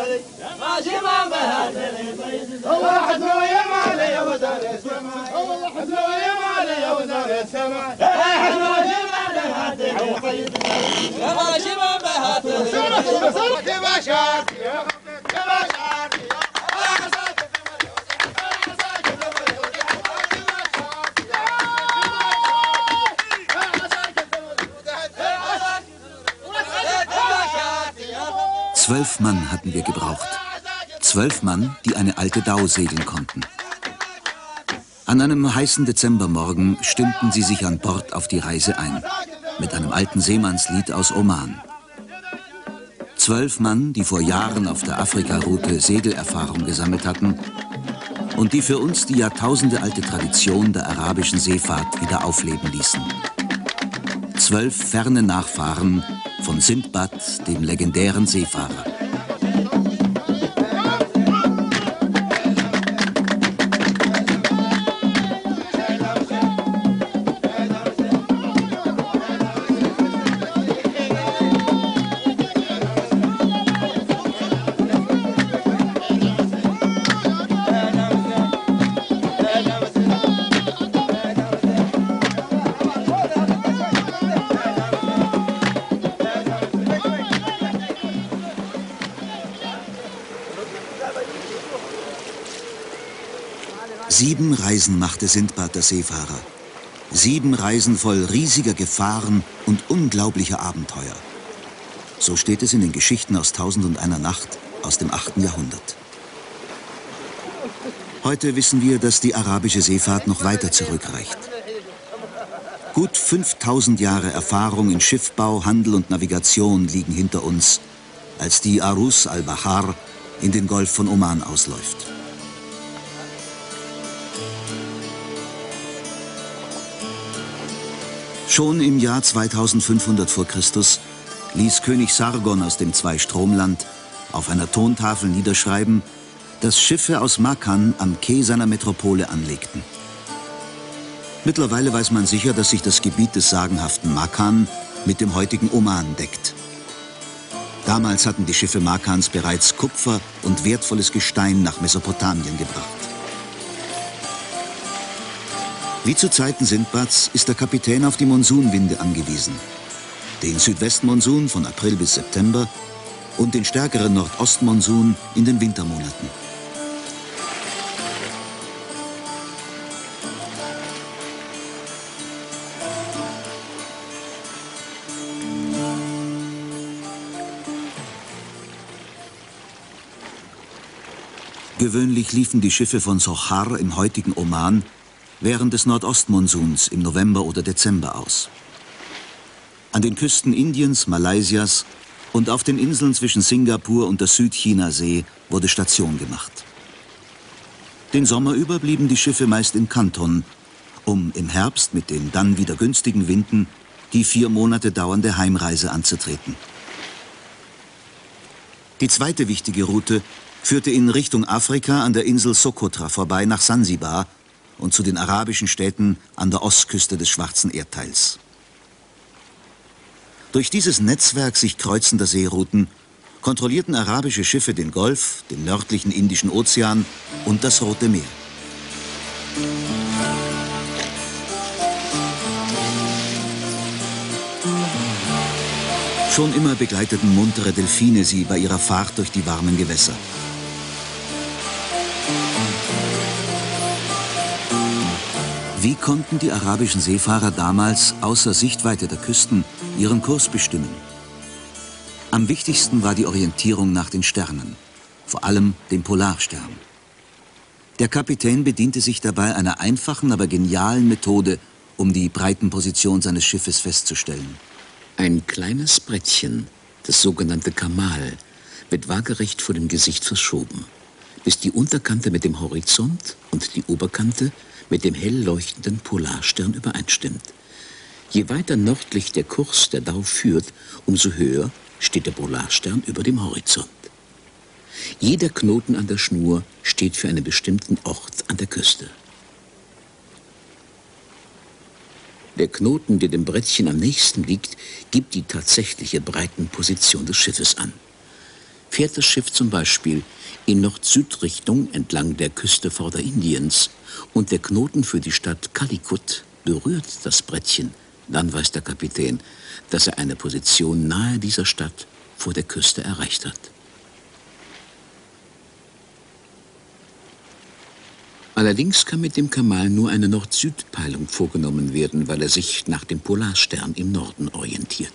Zwölf Mann hatten wir gebraucht. 12 Mann, die eine alte Dau segeln konnten. An einem heißen Dezembermorgen stimmten sie sich an Bord auf die Reise ein, mit einem alten Seemannslied aus Oman. 12 Mann, die vor Jahren auf der Afrika-Route Segelerfahrung gesammelt hatten und die für uns die jahrtausendealte Tradition der arabischen Seefahrt wieder aufleben ließen. 12 ferne Nachfahren von Sindbad, dem legendären Seefahrer. Sieben Reisen machte Sindbad der Seefahrer. 7 Reisen voll riesiger Gefahren und unglaublicher Abenteuer. So steht es in den Geschichten aus 1001 Nacht aus dem 8. Jahrhundert. Heute wissen wir, dass die arabische Seefahrt noch weiter zurückreicht. Gut 5000 Jahre Erfahrung in Schiffbau, Handel und Navigation liegen hinter uns, als die Arus al-Bahar in den Golf von Oman ausläuft. Schon im Jahr 2500 vor Christus ließ König Sargon aus dem Zweistromland auf einer Tontafel niederschreiben, dass Schiffe aus Makkan am Quai seiner Metropole anlegten. Mittlerweile weiß man sicher, dass sich das Gebiet des sagenhaften Makkan mit dem heutigen Oman deckt. Damals hatten die Schiffe Makkans bereits Kupfer und wertvolles Gestein nach Mesopotamien gebracht. Wie zu Zeiten Sindbads ist der Kapitän auf die Monsunwinde angewiesen. Den Südwestmonsun von April bis September und den stärkeren Nordostmonsun in den Wintermonaten. Gewöhnlich liefen die Schiffe von Sochar im heutigen Oman während des Nordostmonsuns im November oder Dezember aus. An den Küsten Indiens, Malaysias und auf den Inseln zwischen Singapur und der Südchinasee wurde Station gemacht. Den Sommer über blieben die Schiffe meist in Kanton, um im Herbst mit den dann wieder günstigen Winden die 4 Monate dauernde Heimreise anzutreten. Die zweite wichtige Route führte in Richtung Afrika an der Insel Sokotra vorbei nach Sansibar und zu den arabischen Städten an der Ostküste des Schwarzen Erdteils. Durch dieses Netzwerk sich kreuzender Seerouten kontrollierten arabische Schiffe den Golf, den nördlichen Indischen Ozean und das Rote Meer. Schon immer begleiteten muntere Delfine sie bei ihrer Fahrt durch die warmen Gewässer. Wie konnten die arabischen Seefahrer damals außer Sichtweite der Küsten ihren Kurs bestimmen? Am wichtigsten war die Orientierung nach den Sternen, vor allem dem Polarstern. Der Kapitän bediente sich dabei einer einfachen, aber genialen Methode, um die Breitenposition seines Schiffes festzustellen. Ein kleines Brettchen, das sogenannte Kamal, wird waagerecht vor dem Gesicht verschoben, bis die Unterkante mit dem Horizont und die Oberkante mit dem hell leuchtenden Polarstern übereinstimmt. Je weiter nördlich der Kurs der Dau führt, umso höher steht der Polarstern über dem Horizont. Jeder Knoten an der Schnur steht für einen bestimmten Ort an der Küste. Der Knoten, der dem Brettchen am nächsten liegt, gibt die tatsächliche Breitenposition des Schiffes an. Fährt das Schiff zum Beispiel in Nord-Süd-Richtung entlang der Küste Vorderindiens und der Knoten für die Stadt Calicut berührt das Brettchen, dann weiß der Kapitän, dass er eine Position nahe dieser Stadt vor der Küste erreicht hat. Allerdings kann mit dem Kamal nur eine Nord-Süd-Peilung vorgenommen werden, weil er sich nach dem Polarstern im Norden orientiert.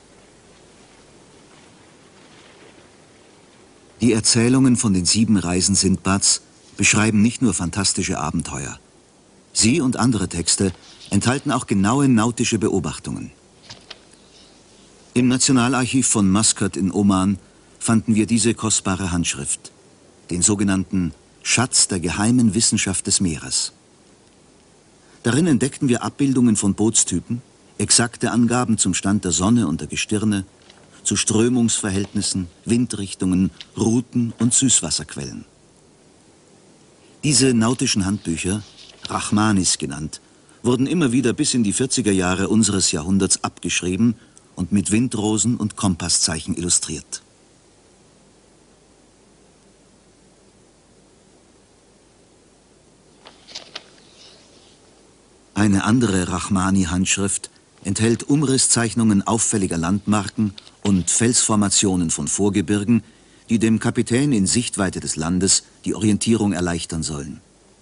Die Erzählungen von den 7 Reisen Sindbads beschreiben nicht nur fantastische Abenteuer. Sie und andere Texte enthalten auch genaue nautische Beobachtungen. Im Nationalarchiv von Muscat in Oman fanden wir diese kostbare Handschrift, den sogenannten Schatz der geheimen Wissenschaft des Meeres. Darin entdeckten wir Abbildungen von Bootstypen, exakte Angaben zum Stand der Sonne und der Gestirne, zu Strömungsverhältnissen, Windrichtungen, Routen und Süßwasserquellen. Diese nautischen Handbücher, Rahmanis genannt, wurden immer wieder bis in die 40er Jahre unseres Jahrhunderts abgeschrieben und mit Windrosen und Kompasszeichen illustriert. Eine andere Rahmani-Handschrift enthält Umrisszeichnungen auffälliger Landmarken und Felsformationen von Vorgebirgen, die dem Kapitän in Sichtweite des Landes die Orientierung erleichtern sollen.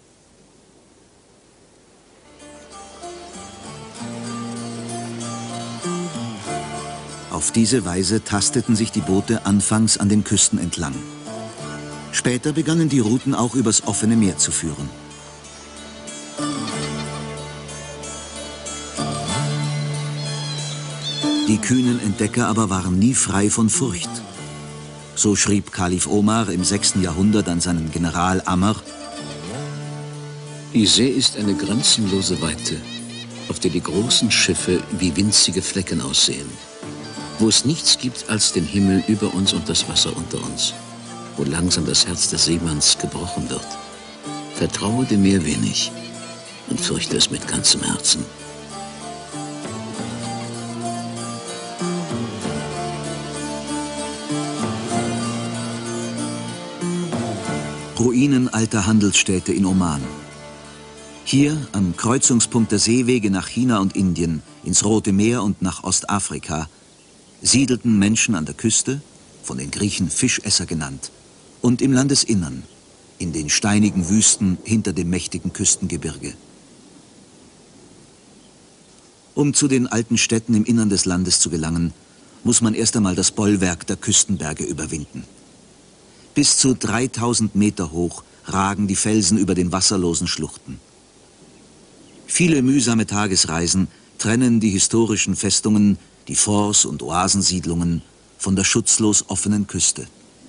Auf diese Weise tasteten sich die Boote anfangs an den Küsten entlang. Später begannen die Routen auch übers offene Meer zu führen. Die kühnen Entdecker aber waren nie frei von Furcht. So schrieb Kalif Omar im 6. Jahrhundert an seinen General Amr: Die See ist eine grenzenlose Weite, auf der die großen Schiffe wie winzige Flecken aussehen, wo es nichts gibt als den Himmel über uns und das Wasser unter uns, wo langsam das Herz des Seemanns gebrochen wird. Vertraue dem Meer wenig und fürchte es mit ganzem Herzen. Ruinen alter Handelsstädte in Oman. Hier, am Kreuzungspunkt der Seewege nach China und Indien, ins Rote Meer und nach Ostafrika, siedelten Menschen an der Küste, von den Griechen Fischesser genannt, und im Landesinnern, in den steinigen Wüsten hinter dem mächtigen Küstengebirge. Um zu den alten Städten im Innern des Landes zu gelangen, muss man erst einmal das Bollwerk der Küstenberge überwinden. Bis zu 3000 Meter hoch ragen die Felsen über den wasserlosen Schluchten. Viele mühsame Tagesreisen trennen die historischen Festungen, die Forts und Oasensiedlungen von der schutzlos offenen Küste.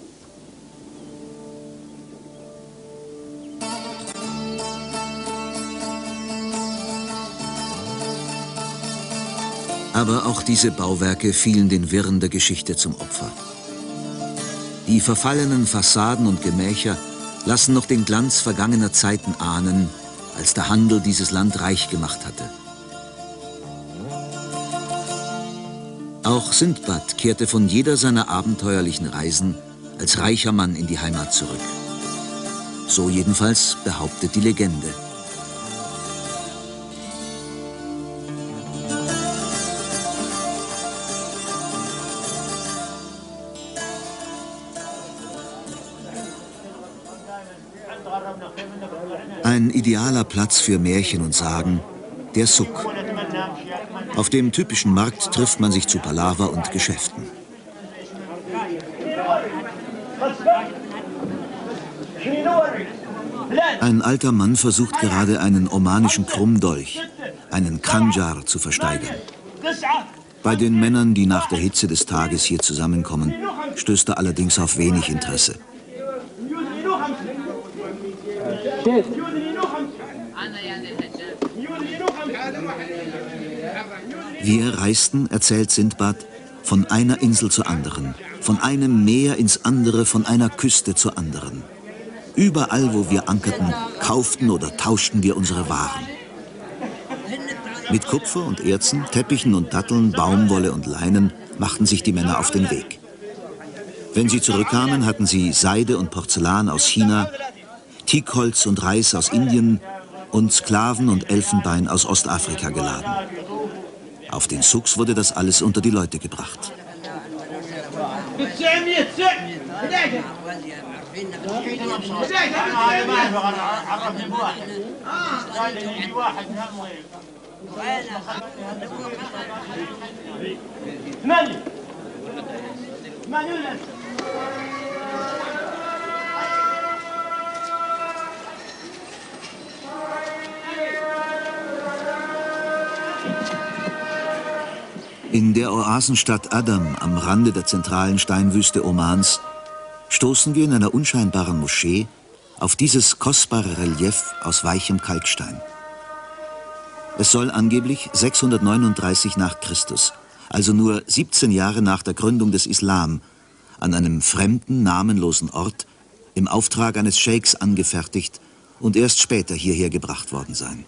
Aber auch diese Bauwerke fielen den Wirren der Geschichte zum Opfer. Die verfallenen Fassaden und Gemächer lassen noch den Glanz vergangener Zeiten ahnen, als der Handel dieses Land reich gemacht hatte. Auch Sindbad kehrte von jeder seiner abenteuerlichen Reisen als reicher Mann in die Heimat zurück. So jedenfalls behauptet die Legende. Ein idealer Platz für Märchen und Sagen, der Suk. Auf dem typischen Markt trifft man sich zu Palaver und Geschäften. Ein alter Mann versucht gerade einen omanischen Krummdolch, einen Khanjar, zu versteigern. Bei den Männern, die nach der Hitze des Tages hier zusammenkommen, stößt er allerdings auf wenig Interesse. Wir reisten, erzählt Sindbad, von einer Insel zur anderen, von einem Meer ins andere, von einer Küste zur anderen. Überall, wo wir ankerten, kauften oder tauschten wir unsere Waren. Mit Kupfer und Erzen, Teppichen und Datteln, Baumwolle und Leinen machten sich die Männer auf den Weg. Wenn sie zurückkamen, hatten sie Seide und Porzellan aus China, Teakholz und Reis aus Indien und Sklaven und Elfenbein aus Ostafrika geladen. Auf den Souks wurde das alles unter die Leute gebracht. In der Oasenstadt Adam am Rande der zentralen Steinwüste Omans stoßen wir in einer unscheinbaren Moschee auf dieses kostbare Relief aus weichem Kalkstein. Es soll angeblich 639 nach Christus, also nur 17 Jahre nach der Gründung des Islam, an einem fremden, namenlosen Ort im Auftrag eines Scheiks angefertigt und erst später hierher gebracht worden sein.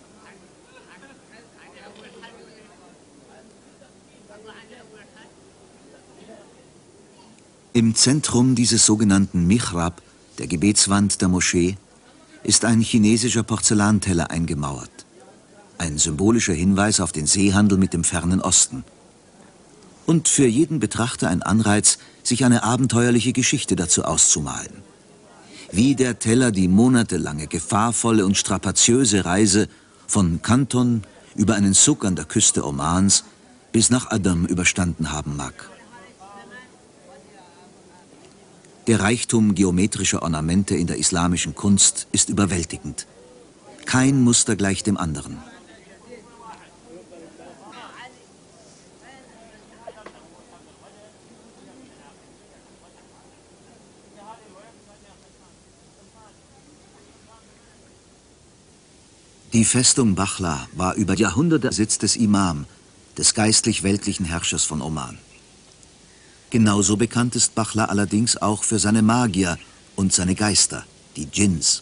Im Zentrum dieses sogenannten Mihrab, der Gebetswand der Moschee, ist ein chinesischer Porzellanteller eingemauert. Ein symbolischer Hinweis auf den Seehandel mit dem fernen Osten. Und für jeden Betrachter ein Anreiz, sich eine abenteuerliche Geschichte dazu auszumalen. Wie der Teller die monatelange, gefahrvolle und strapaziöse Reise von Kanton über einen Souk an der Küste Omans bis nach Adam überstanden haben mag. Der Reichtum geometrischer Ornamente in der islamischen Kunst ist überwältigend. Kein Muster gleicht dem anderen. Die Festung Bachla war über Jahrhunderte Sitz des Imam, des geistlich-weltlichen Herrschers von Oman. Genauso bekannt ist Bachla allerdings auch für seine Magier und seine Geister, die Djinns.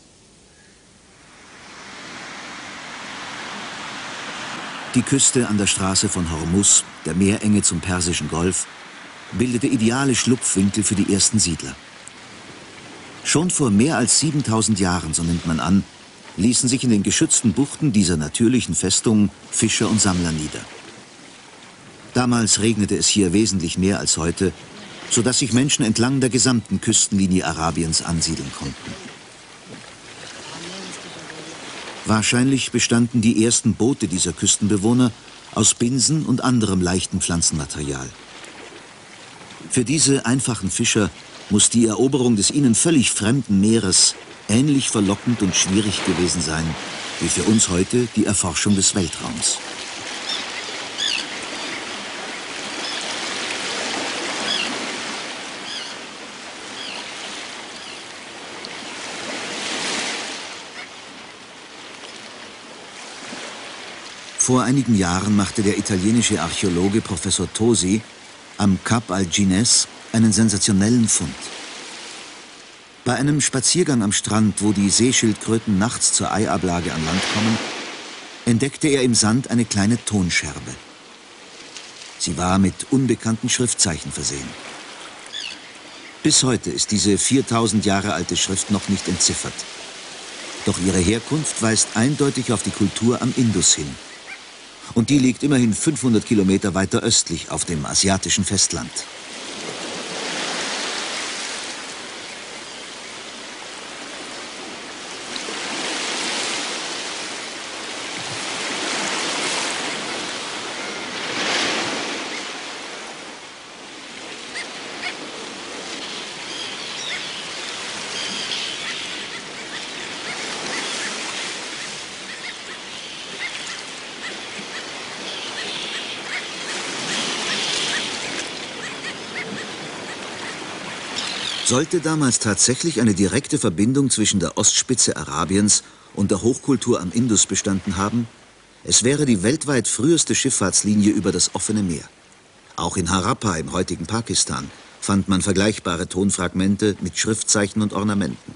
Die Küste an der Straße von Hormuz, der Meerenge zum Persischen Golf, bildete ideale Schlupfwinkel für die ersten Siedler. Schon vor mehr als 7000 Jahren, so nimmt man an, ließen sich in den geschützten Buchten dieser natürlichen Festung Fischer und Sammler nieder. Damals regnete es hier wesentlich mehr als heute, sodass sich Menschen entlang der gesamten Küstenlinie Arabiens ansiedeln konnten. Wahrscheinlich bestanden die ersten Boote dieser Küstenbewohner aus Binsen und anderem leichten Pflanzenmaterial. Für diese einfachen Fischer muss die Eroberung des ihnen völlig fremden Meeres ähnlich verlockend und schwierig gewesen sein, wie für uns heute die Erforschung des Weltraums. Vor einigen Jahren machte der italienische Archäologe Professor Tosi am Kap al-Gines einen sensationellen Fund. Bei einem Spaziergang am Strand, wo die Seeschildkröten nachts zur Eiablage an Land kommen, entdeckte er im Sand eine kleine Tonscherbe. Sie war mit unbekannten Schriftzeichen versehen. Bis heute ist diese 4000 Jahre alte Schrift noch nicht entziffert. Doch ihre Herkunft weist eindeutig auf die Kultur am Indus hin. Und die liegt immerhin 500 Kilometer weiter östlich auf dem asiatischen Festland. Sollte damals tatsächlich eine direkte Verbindung zwischen der Ostspitze Arabiens und der Hochkultur am Indus bestanden haben, es wäre die weltweit früheste Schifffahrtslinie über das offene Meer. Auch in Harappa im heutigen Pakistan fand man vergleichbare Tonfragmente mit Schriftzeichen und Ornamenten.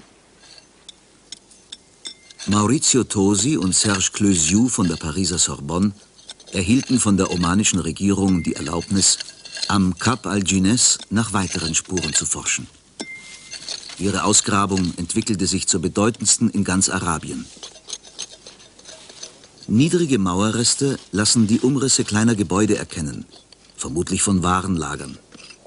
Maurizio Tosi und Serge Clesiou von der Pariser Sorbonne erhielten von der omanischen Regierung die Erlaubnis, am Kap al-Dschines nach weiteren Spuren zu forschen. Ihre Ausgrabung entwickelte sich zur bedeutendsten in ganz Arabien. Niedrige Mauerreste lassen die Umrisse kleiner Gebäude erkennen, vermutlich von Warenlagern.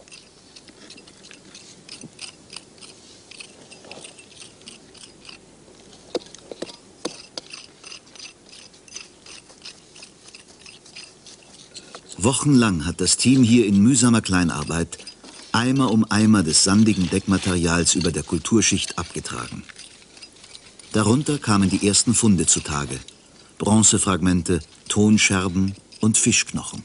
Wochenlang hat das Team hier in mühsamer Kleinarbeit Eimer um Eimer des sandigen Deckmaterials über der Kulturschicht abgetragen. Darunter kamen die ersten Funde zutage: Bronzefragmente, Tonscherben und Fischknochen.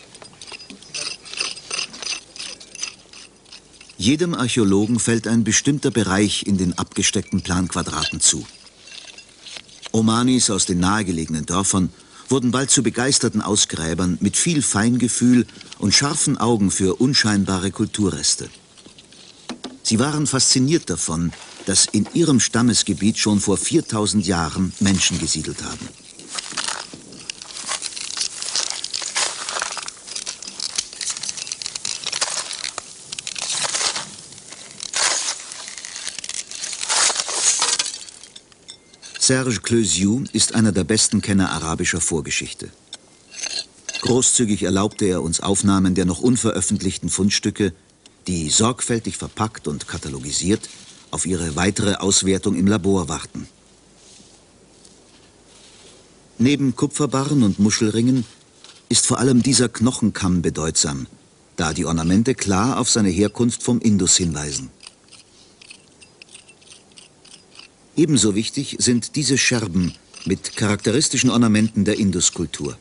Jedem Archäologen fällt ein bestimmter Bereich in den abgesteckten Planquadraten zu. Omanis aus den nahegelegenen Dörfern wurden bald zu begeisterten Ausgräbern mit viel Feingefühl und scharfen Augen für unscheinbare Kulturreste. Sie waren fasziniert davon, dass in ihrem Stammesgebiet schon vor 4000 Jahren Menschen gesiedelt haben. Serge Cleusiou ist einer der besten Kenner arabischer Vorgeschichte. Großzügig erlaubte er uns Aufnahmen der noch unveröffentlichten Fundstücke, die sorgfältig verpackt und katalogisiert auf ihre weitere Auswertung im Labor warten. Neben Kupferbarren und Muschelringen ist vor allem dieser Knochenkamm bedeutsam, da die Ornamente klar auf seine Herkunft vom Indus hinweisen. Ebenso wichtig sind diese Scherben mit charakteristischen Ornamenten der Induskultur.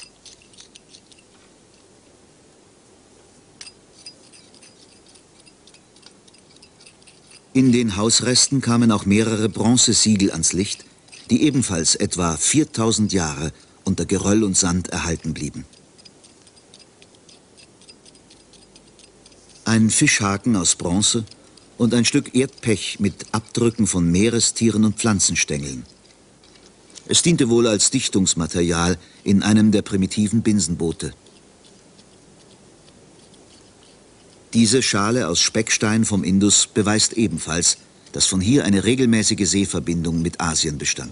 In den Hausresten kamen auch mehrere Bronzesiegel ans Licht, die ebenfalls etwa 4000 Jahre unter Geröll und Sand erhalten blieben. Ein Fischhaken aus Bronze und ein Stück Erdpech mit Abdrücken von Meerestieren und Pflanzenstängeln. Es diente wohl als Dichtungsmaterial in einem der primitiven Binsenboote. Diese Schale aus Speckstein vom Indus beweist ebenfalls, dass von hier eine regelmäßige Seeverbindung mit Asien bestand.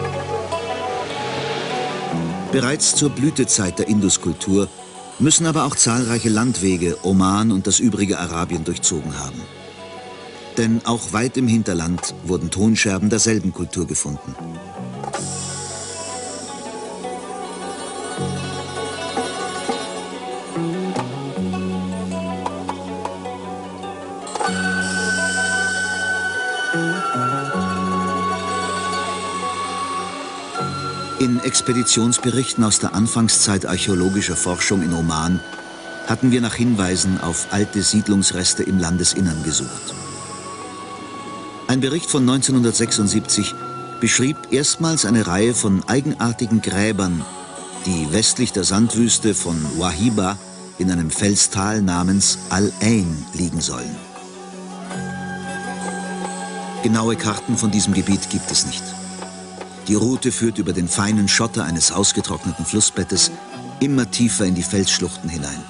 Bereits zur Blütezeit der Induskultur müssen aber auch zahlreiche Landwege Oman und das übrige Arabien durchzogen haben. Denn auch weit im Hinterland wurden Tonscherben derselben Kultur gefunden. In Expeditionsberichten aus der Anfangszeit archäologischer Forschung in Oman hatten wir nach Hinweisen auf alte Siedlungsreste im Landesinnern gesucht. Ein Bericht von 1976 beschrieb erstmals eine Reihe von eigenartigen Gräbern, die westlich der Sandwüste von Wahiba in einem Felstal namens Al-Ain liegen sollen. Genaue Karten von diesem Gebiet gibt es nicht. Die Route führt über den feinen Schotter eines ausgetrockneten Flussbettes immer tiefer in die Felsschluchten hinein.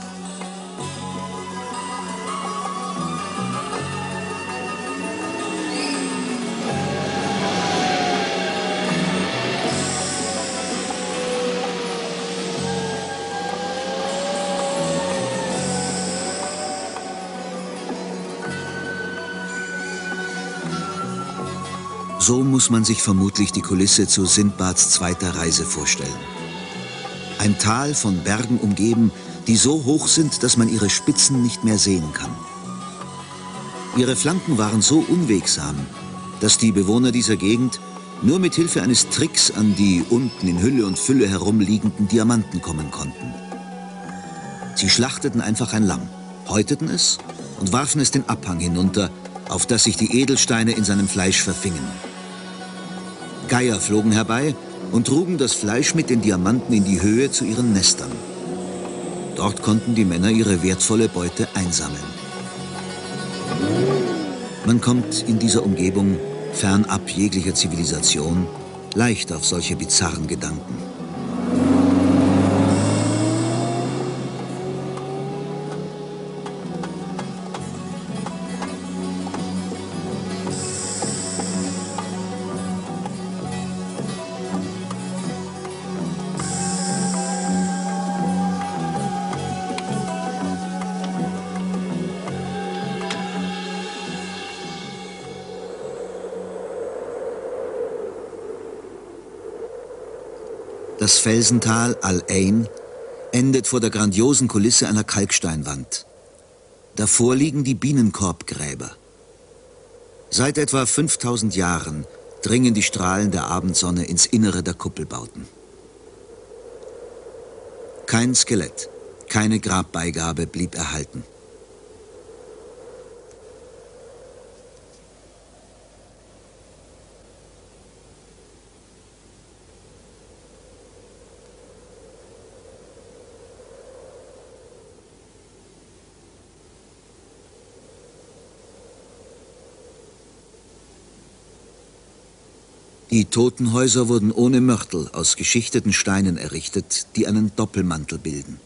So muss man sich vermutlich die Kulisse zu Sindbads zweiter Reise vorstellen. Ein Tal von Bergen umgeben, die so hoch sind, dass man ihre Spitzen nicht mehr sehen kann. Ihre Flanken waren so unwegsam, dass die Bewohner dieser Gegend nur mit Hilfe eines Tricks an die unten in Hülle und Fülle herumliegenden Diamanten kommen konnten. Sie schlachteten einfach ein Lamm, häuteten es und warfen es den Abhang hinunter, auf das sich die Edelsteine in seinem Fleisch verfingen. Geier flogen herbei und trugen das Fleisch mit den Diamanten in die Höhe zu ihren Nestern. Dort konnten die Männer ihre wertvolle Beute einsammeln. Man kommt in dieser Umgebung, fernab jeglicher Zivilisation, leicht auf solche bizarren Gedanken. Das Felsental Al-Ain endet vor der grandiosen Kulisse einer Kalksteinwand. Davor liegen die Bienenkorbgräber. Seit etwa 5000 Jahren dringen die Strahlen der Abendsonne ins Innere der Kuppelbauten. Kein Skelett, keine Grabbeigabe blieb erhalten. Die Totenhäuser wurden ohne Mörtel aus geschichteten Steinen errichtet, die einen Doppelmantel bilden.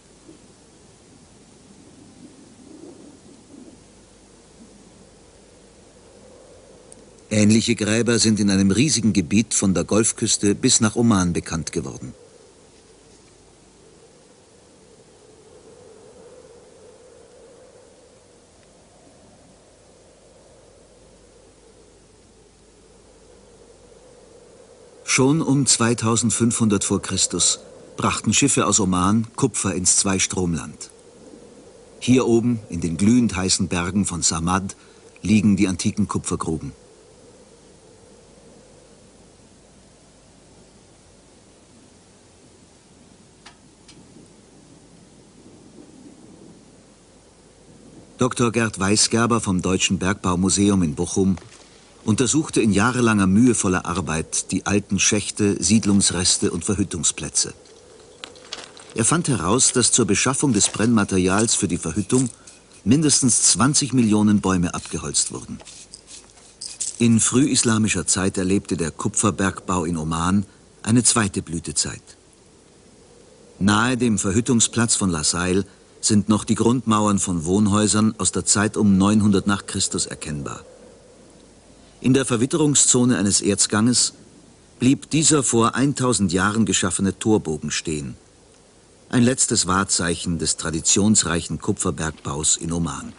Ähnliche Gräber sind in einem riesigen Gebiet von der Golfküste bis nach Oman bekannt geworden. Schon um 2500 vor Christus brachten Schiffe aus Oman Kupfer ins Zweistromland. Hier oben, in den glühend heißen Bergen von Samad, liegen die antiken Kupfergruben. Dr. Gerd Weisgerber vom Deutschen Bergbaumuseum in Bochum untersuchte in jahrelanger mühevoller Arbeit die alten Schächte, Siedlungsreste und Verhüttungsplätze. Er fand heraus, dass zur Beschaffung des Brennmaterials für die Verhüttung mindestens 20 Millionen Bäume abgeholzt wurden. In frühislamischer Zeit erlebte der Kupferbergbau in Oman eine zweite Blütezeit. Nahe dem Verhüttungsplatz von Lasail sind noch die Grundmauern von Wohnhäusern aus der Zeit um 900 nach Christus erkennbar. In der Verwitterungszone eines Erzganges blieb dieser vor 1000 Jahren geschaffene Torbogen stehen. Ein letztes Wahrzeichen des traditionsreichen Kupferbergbaus in Oman.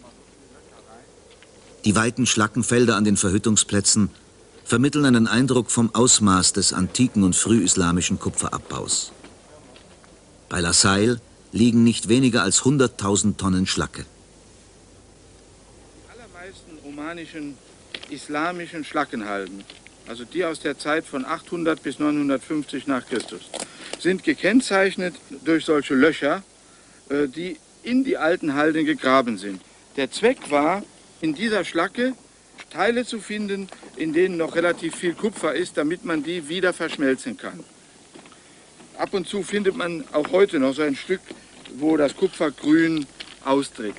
Die weiten Schlackenfelder an den Verhüttungsplätzen vermitteln einen Eindruck vom Ausmaß des antiken und frühislamischen Kupferabbaus. Bei Lasail liegen nicht weniger als 100.000 Tonnen Schlacke. Die allermeisten omanischen islamischen Schlackenhalden, also die aus der Zeit von 800 bis 950 nach Christus, sind gekennzeichnet durch solche Löcher, die in die alten Halden gegraben sind. Der Zweck war, in dieser Schlacke Teile zu finden, in denen noch relativ viel Kupfer ist, damit man die wieder verschmelzen kann. Ab und zu findet man auch heute noch so ein Stück, wo das Kupfergrün austritt.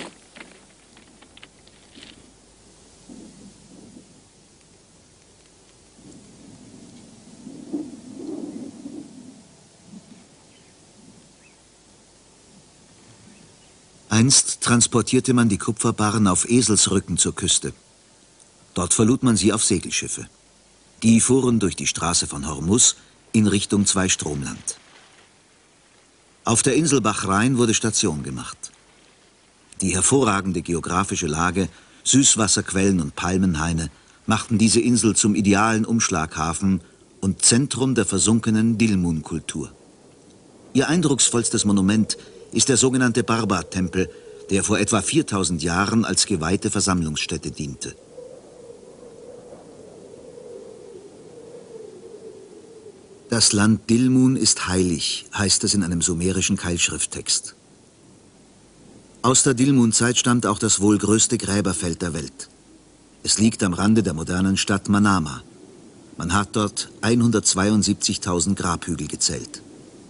Einst transportierte man die Kupferbarren auf Eselsrücken zur Küste. Dort verlud man sie auf Segelschiffe. Die fuhren durch die Straße von Hormuz in Richtung Zweistromland. Auf der Insel Bahrain wurde Station gemacht. Die hervorragende geografische Lage, Süßwasserquellen und Palmenhaine machten diese Insel zum idealen Umschlaghafen und Zentrum der versunkenen Dilmun-Kultur. Ihr eindrucksvollstes Monument ist der sogenannte Barbar-Tempel, der vor etwa 4000 Jahren als geweihte Versammlungsstätte diente. Das Land Dilmun ist heilig, heißt es in einem sumerischen Keilschrifttext. Aus der Dilmun-Zeit stammt auch das wohl größte Gräberfeld der Welt. Es liegt am Rande der modernen Stadt Manama. Man hat dort 172.000 Grabhügel gezählt.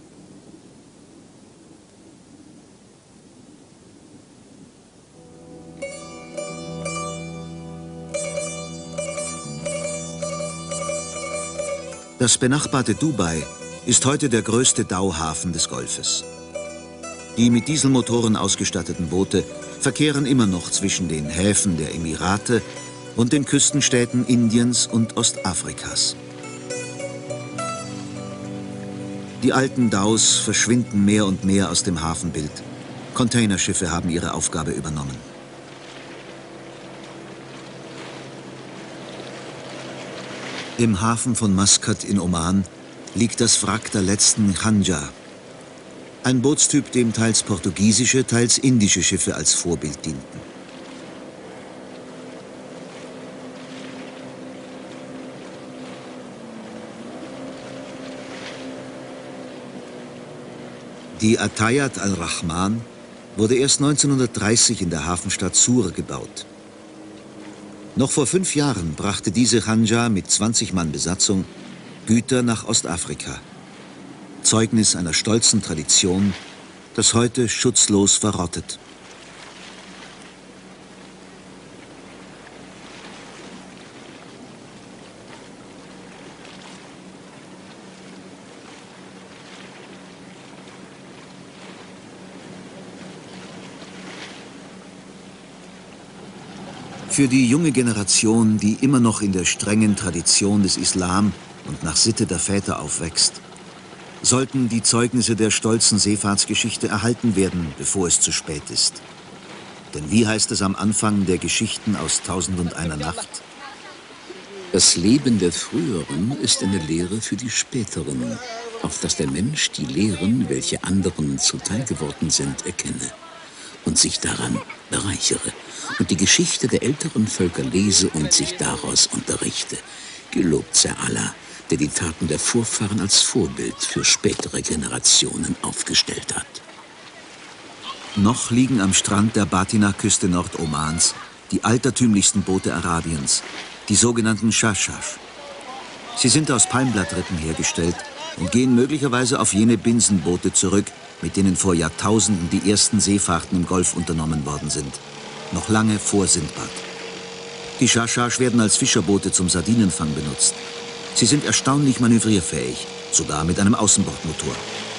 Das benachbarte Dubai ist heute der größte Dauhafen des Golfes. Die mit Dieselmotoren ausgestatteten Boote verkehren immer noch zwischen den Häfen der Emirate und den Küstenstädten Indiens und Ostafrikas. Die alten Daus verschwinden mehr und mehr aus dem Hafenbild. Containerschiffe haben ihre Aufgabe übernommen. Im Hafen von Maskat in Oman liegt das Wrack der letzten Chanja. Ein Bootstyp, dem teils portugiesische, teils indische Schiffe als Vorbild dienten. Die Atayat al-Rahman wurde erst 1930 in der Hafenstadt Sur gebaut. Noch vor 5 Jahren brachte diese Chanja mit 20 Mann Besatzung Güter nach Ostafrika. Zeugnis einer stolzen Tradition, das heute schutzlos verrottet. Für die junge Generation, die immer noch in der strengen Tradition des Islam und nach Sitte der Väter aufwächst, sollten die Zeugnisse der stolzen Seefahrtsgeschichte erhalten werden, bevor es zu spät ist. Denn wie heißt es am Anfang der Geschichten aus 1001 Nacht? Das Leben der Früheren ist eine Lehre für die Späteren, auf dass der Mensch die Lehren, welche anderen zuteil geworden sind, erkenne und sich daran bereichere und die Geschichte der älteren Völker lese und sich daraus unterrichte. Gelobt sei Allah, der die Taten der Vorfahren als Vorbild für spätere Generationen aufgestellt hat. Noch liegen am Strand der Batina-Küste Nordomans die altertümlichsten Boote Arabiens, die sogenannten Shashash. Sie sind aus Palmblattrippen hergestellt und gehen möglicherweise auf jene Binsenboote zurück, mit denen vor Jahrtausenden die ersten Seefahrten im Golf unternommen worden sind, noch lange vor Sindbad. Die Shashash werden als Fischerboote zum Sardinenfang benutzt. Sie sind erstaunlich manövrierfähig, sogar mit einem Außenbordmotor.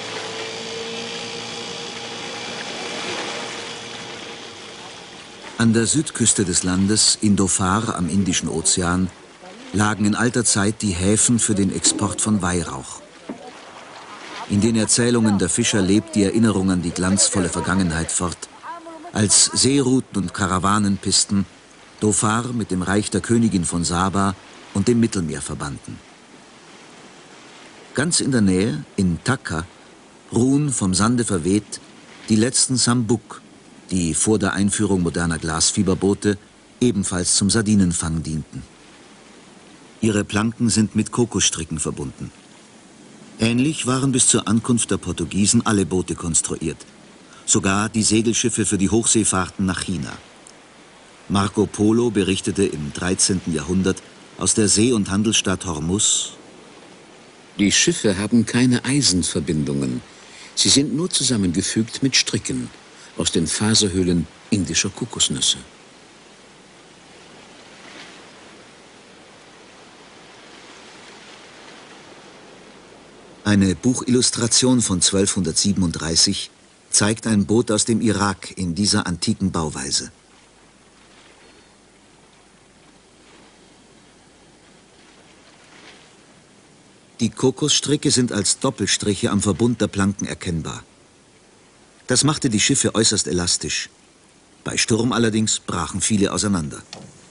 An der Südküste des Landes, in Dhofar am Indischen Ozean, lagen in alter Zeit die Häfen für den Export von Weihrauch. In den Erzählungen der Fischer lebt die Erinnerung an die glanzvolle Vergangenheit fort, als Seerouten und Karawanenpisten Dhofar mit dem Reich der Königin von Saba und dem Mittelmeer verbanden. Ganz in der Nähe, in Takka, ruhen, vom Sande verweht, die letzten Sambuk, die vor der Einführung moderner Glasfieberboote ebenfalls zum Sardinenfang dienten. Ihre Planken sind mit Kokosstricken verbunden. Ähnlich waren bis zur Ankunft der Portugiesen alle Boote konstruiert, sogar die Segelschiffe für die Hochseefahrten nach China. Marco Polo berichtete im 13. Jahrhundert aus der See- und Handelsstadt Hormuz: Die Schiffe haben keine Eisenverbindungen. Sie sind nur zusammengefügt mit Stricken aus den Faserhüllen indischer Kokosnüsse. Eine Buchillustration von 1237 zeigt ein Boot aus dem Irak in dieser antiken Bauweise. Die Kokosstricke sind als Doppelstriche am Verbund der Planken erkennbar. Das machte die Schiffe äußerst elastisch. Bei Sturm allerdings brachen viele auseinander.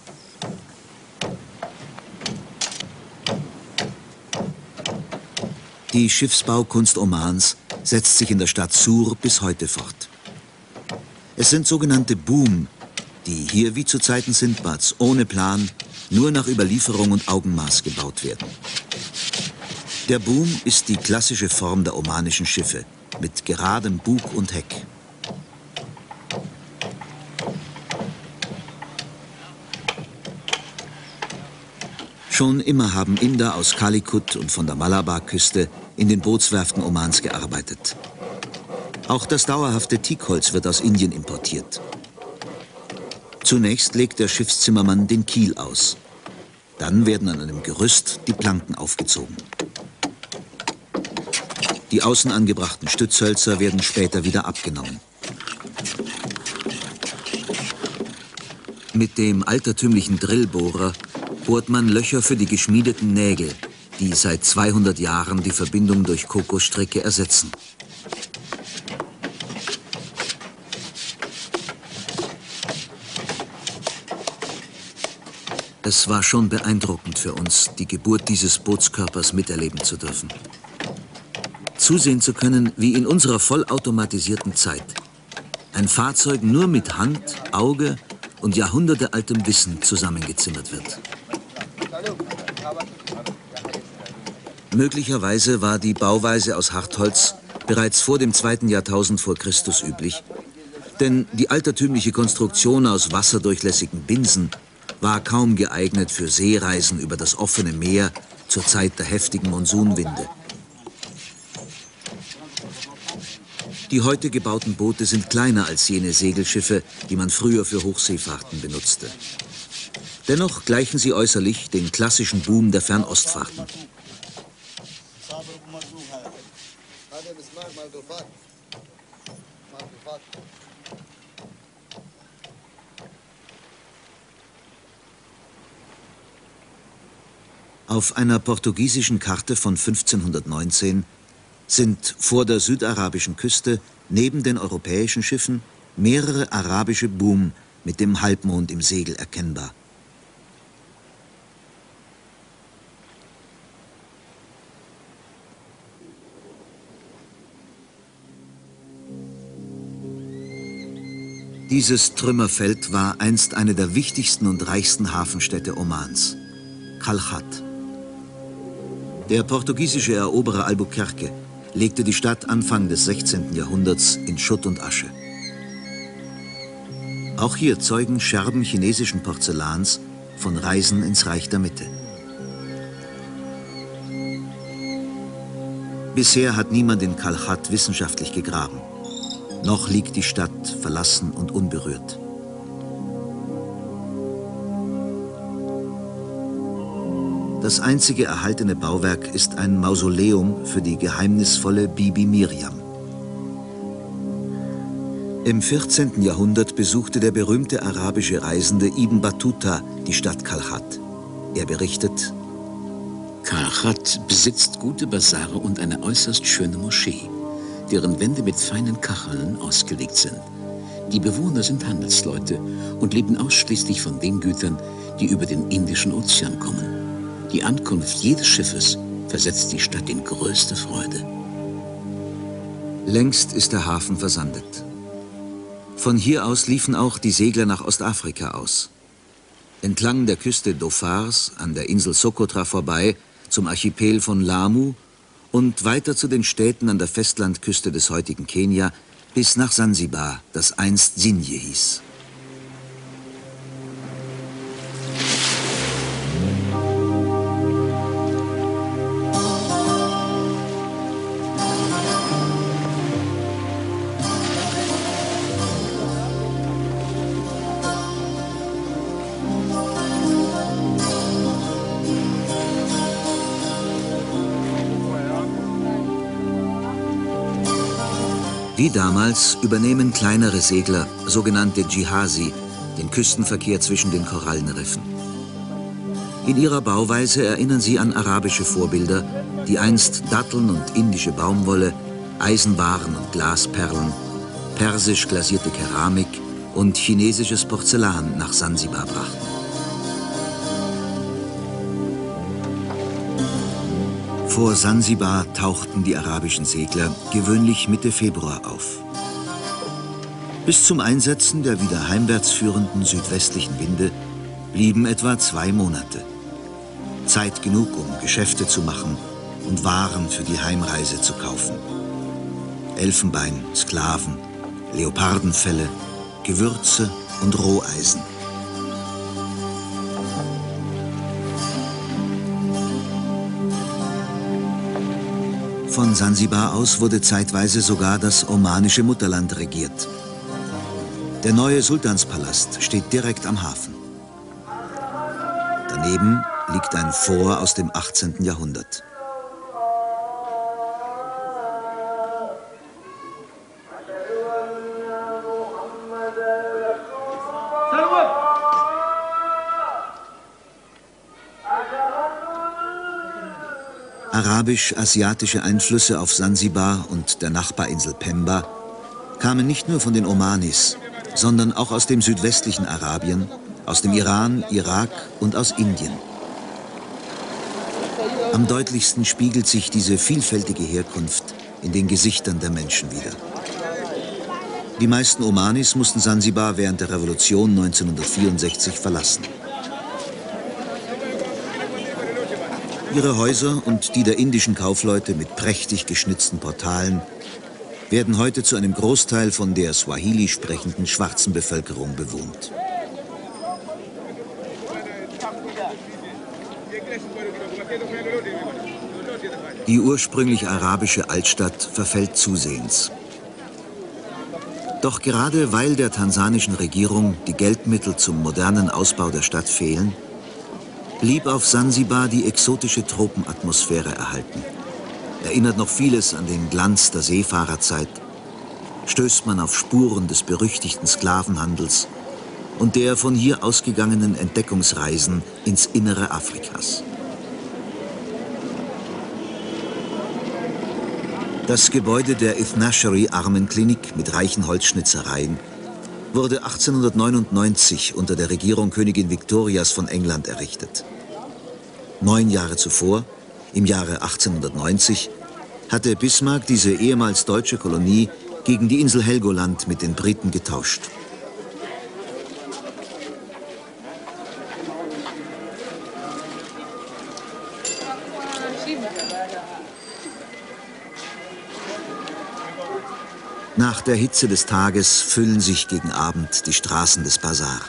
Die Schiffsbaukunst Omans setzt sich in der Stadt Sur bis heute fort. Es sind sogenannte Boom, die hier wie zu Zeiten Sindbads ohne Plan, nur nach Überlieferung und Augenmaß gebaut werden. Der Boom ist die klassische Form der omanischen Schiffe, mit geradem Bug und Heck. Schon immer haben Inder aus Calicut und von der Malabarküste in den Bootswerften Omans gearbeitet. Auch das dauerhafte Teakholz wird aus Indien importiert. Zunächst legt der Schiffszimmermann den Kiel aus. Dann werden an einem Gerüst die Planken aufgezogen. Die außen angebrachten Stützhölzer werden später wieder abgenommen. Mit dem altertümlichen Drillbohrer bohrt man Löcher für die geschmiedeten Nägel, die seit 200 Jahren die Verbindung durch Kokosstricke ersetzen. Es war schon beeindruckend für uns, die Geburt dieses Bootskörpers miterleben zu dürfen. zusehen zu können, wie in unserer vollautomatisierten Zeit ein Fahrzeug nur mit Hand, Auge und jahrhundertealtem Wissen zusammengezimmert wird. Möglicherweise war die Bauweise aus Hartholz bereits vor dem 2. Jahrtausend vor Christus üblich, denn die altertümliche Konstruktion aus wasserdurchlässigen Binsen war kaum geeignet für Seereisen über das offene Meer zur Zeit der heftigen Monsunwinde. Die heute gebauten Boote sind kleiner als jene Segelschiffe, die man früher für Hochseefahrten benutzte. Dennoch gleichen sie äußerlich den klassischen Boom der Fernostfahrten. Auf einer portugiesischen Karte von 1519 sind vor der südarabischen Küste neben den europäischen Schiffen mehrere arabische Boom mit dem Halbmond im Segel erkennbar. Dieses Trümmerfeld war einst eine der wichtigsten und reichsten Hafenstädte Omans, Calchat. Der portugiesische Eroberer Albuquerque legte die Stadt Anfang des 16. Jahrhunderts in Schutt und Asche. Auch hier zeugen Scherben chinesischen Porzellans von Reisen ins Reich der Mitte. Bisher hat niemand in Calchat wissenschaftlich gegraben. Noch liegt die Stadt verlassen und unberührt. Das einzige erhaltene Bauwerk ist ein Mausoleum für die geheimnisvolle Bibi Miriam. Im 14. Jahrhundert besuchte der berühmte arabische Reisende Ibn Battuta die Stadt Calchat. Er berichtet: Calchat besitzt gute Basare und eine äußerst schöne Moschee, deren Wände mit feinen Kacheln ausgelegt sind. Die Bewohner sind Handelsleute und leben ausschließlich von den Gütern, die über den Indischen Ozean kommen. Die Ankunft jedes Schiffes versetzt die Stadt in größte Freude. Längst ist der Hafen versandet. Von hier aus liefen auch die Segler nach Ostafrika aus. Entlang der Küste Dhofars, an der Insel Socotra vorbei, zum Archipel von Lamu und weiter zu den Städten an der Festlandküste des heutigen Kenia bis nach Sansibar, das einst Sinje hieß. Wie damals übernehmen kleinere Segler, sogenannte Djihazi, den Küstenverkehr zwischen den Korallenriffen. In ihrer Bauweise erinnern sie an arabische Vorbilder, die einst Datteln und indische Baumwolle, Eisenwaren und Glasperlen, persisch glasierte Keramik und chinesisches Porzellan nach Sansibar brachten. Vor Sansibar tauchten die arabischen Segler gewöhnlich Mitte Februar auf. Bis zum Einsetzen der wieder heimwärts führenden südwestlichen Winde blieben etwa 2 Monate. Zeit genug, um Geschäfte zu machen und Waren für die Heimreise zu kaufen. Elfenbein, Sklaven, Leopardenfelle, Gewürze und Roheisen. Von Sansibar aus wurde zeitweise sogar das omanische Mutterland regiert. Der neue Sultanspalast steht direkt am Hafen. Daneben liegt ein Fort aus dem 18. Jahrhundert. Arabisch-asiatische Einflüsse auf Sansibar und der Nachbarinsel Pemba kamen nicht nur von den Omanis, sondern auch aus dem südwestlichen Arabien, aus dem Iran, Irak und aus Indien. Am deutlichsten spiegelt sich diese vielfältige Herkunft in den Gesichtern der Menschen wieder. Die meisten Omanis mussten Sansibar während der Revolution 1964 verlassen. Ihre Häuser und die der indischen Kaufleute mit prächtig geschnitzten Portalen werden heute zu einem Großteil von der Swahili sprechenden schwarzen Bevölkerung bewohnt. Die ursprünglich arabische Altstadt verfällt zusehends. Doch gerade weil der tansanischen Regierung die Geldmittel zum modernen Ausbau der Stadt fehlen, blieb auf Sansibar die exotische Tropenatmosphäre erhalten. Erinnert noch vieles an den Glanz der Seefahrerzeit, stößt man auf Spuren des berüchtigten Sklavenhandels und der von hier ausgegangenen Entdeckungsreisen ins Innere Afrikas. Das Gebäude der Ithnashari Armenklinik mit reichen Holzschnitzereien wurde 1899 unter der Regierung Königin Victorias von England errichtet. 9 Jahre zuvor, im Jahre 1890, hatte Bismarck diese ehemals deutsche Kolonie gegen die Insel Helgoland mit den Briten getauscht. Nach der Hitze des Tages füllen sich gegen Abend die Straßen des Bazar.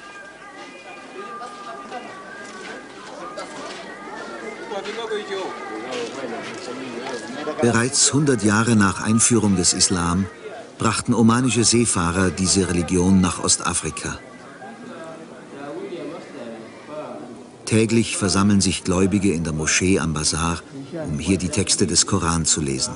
Bereits 100 Jahre nach Einführung des Islam brachten omanische Seefahrer diese Religion nach Ostafrika. Täglich versammeln sich Gläubige in der Moschee am Bazar, um hier die Texte des Koran zu lesen.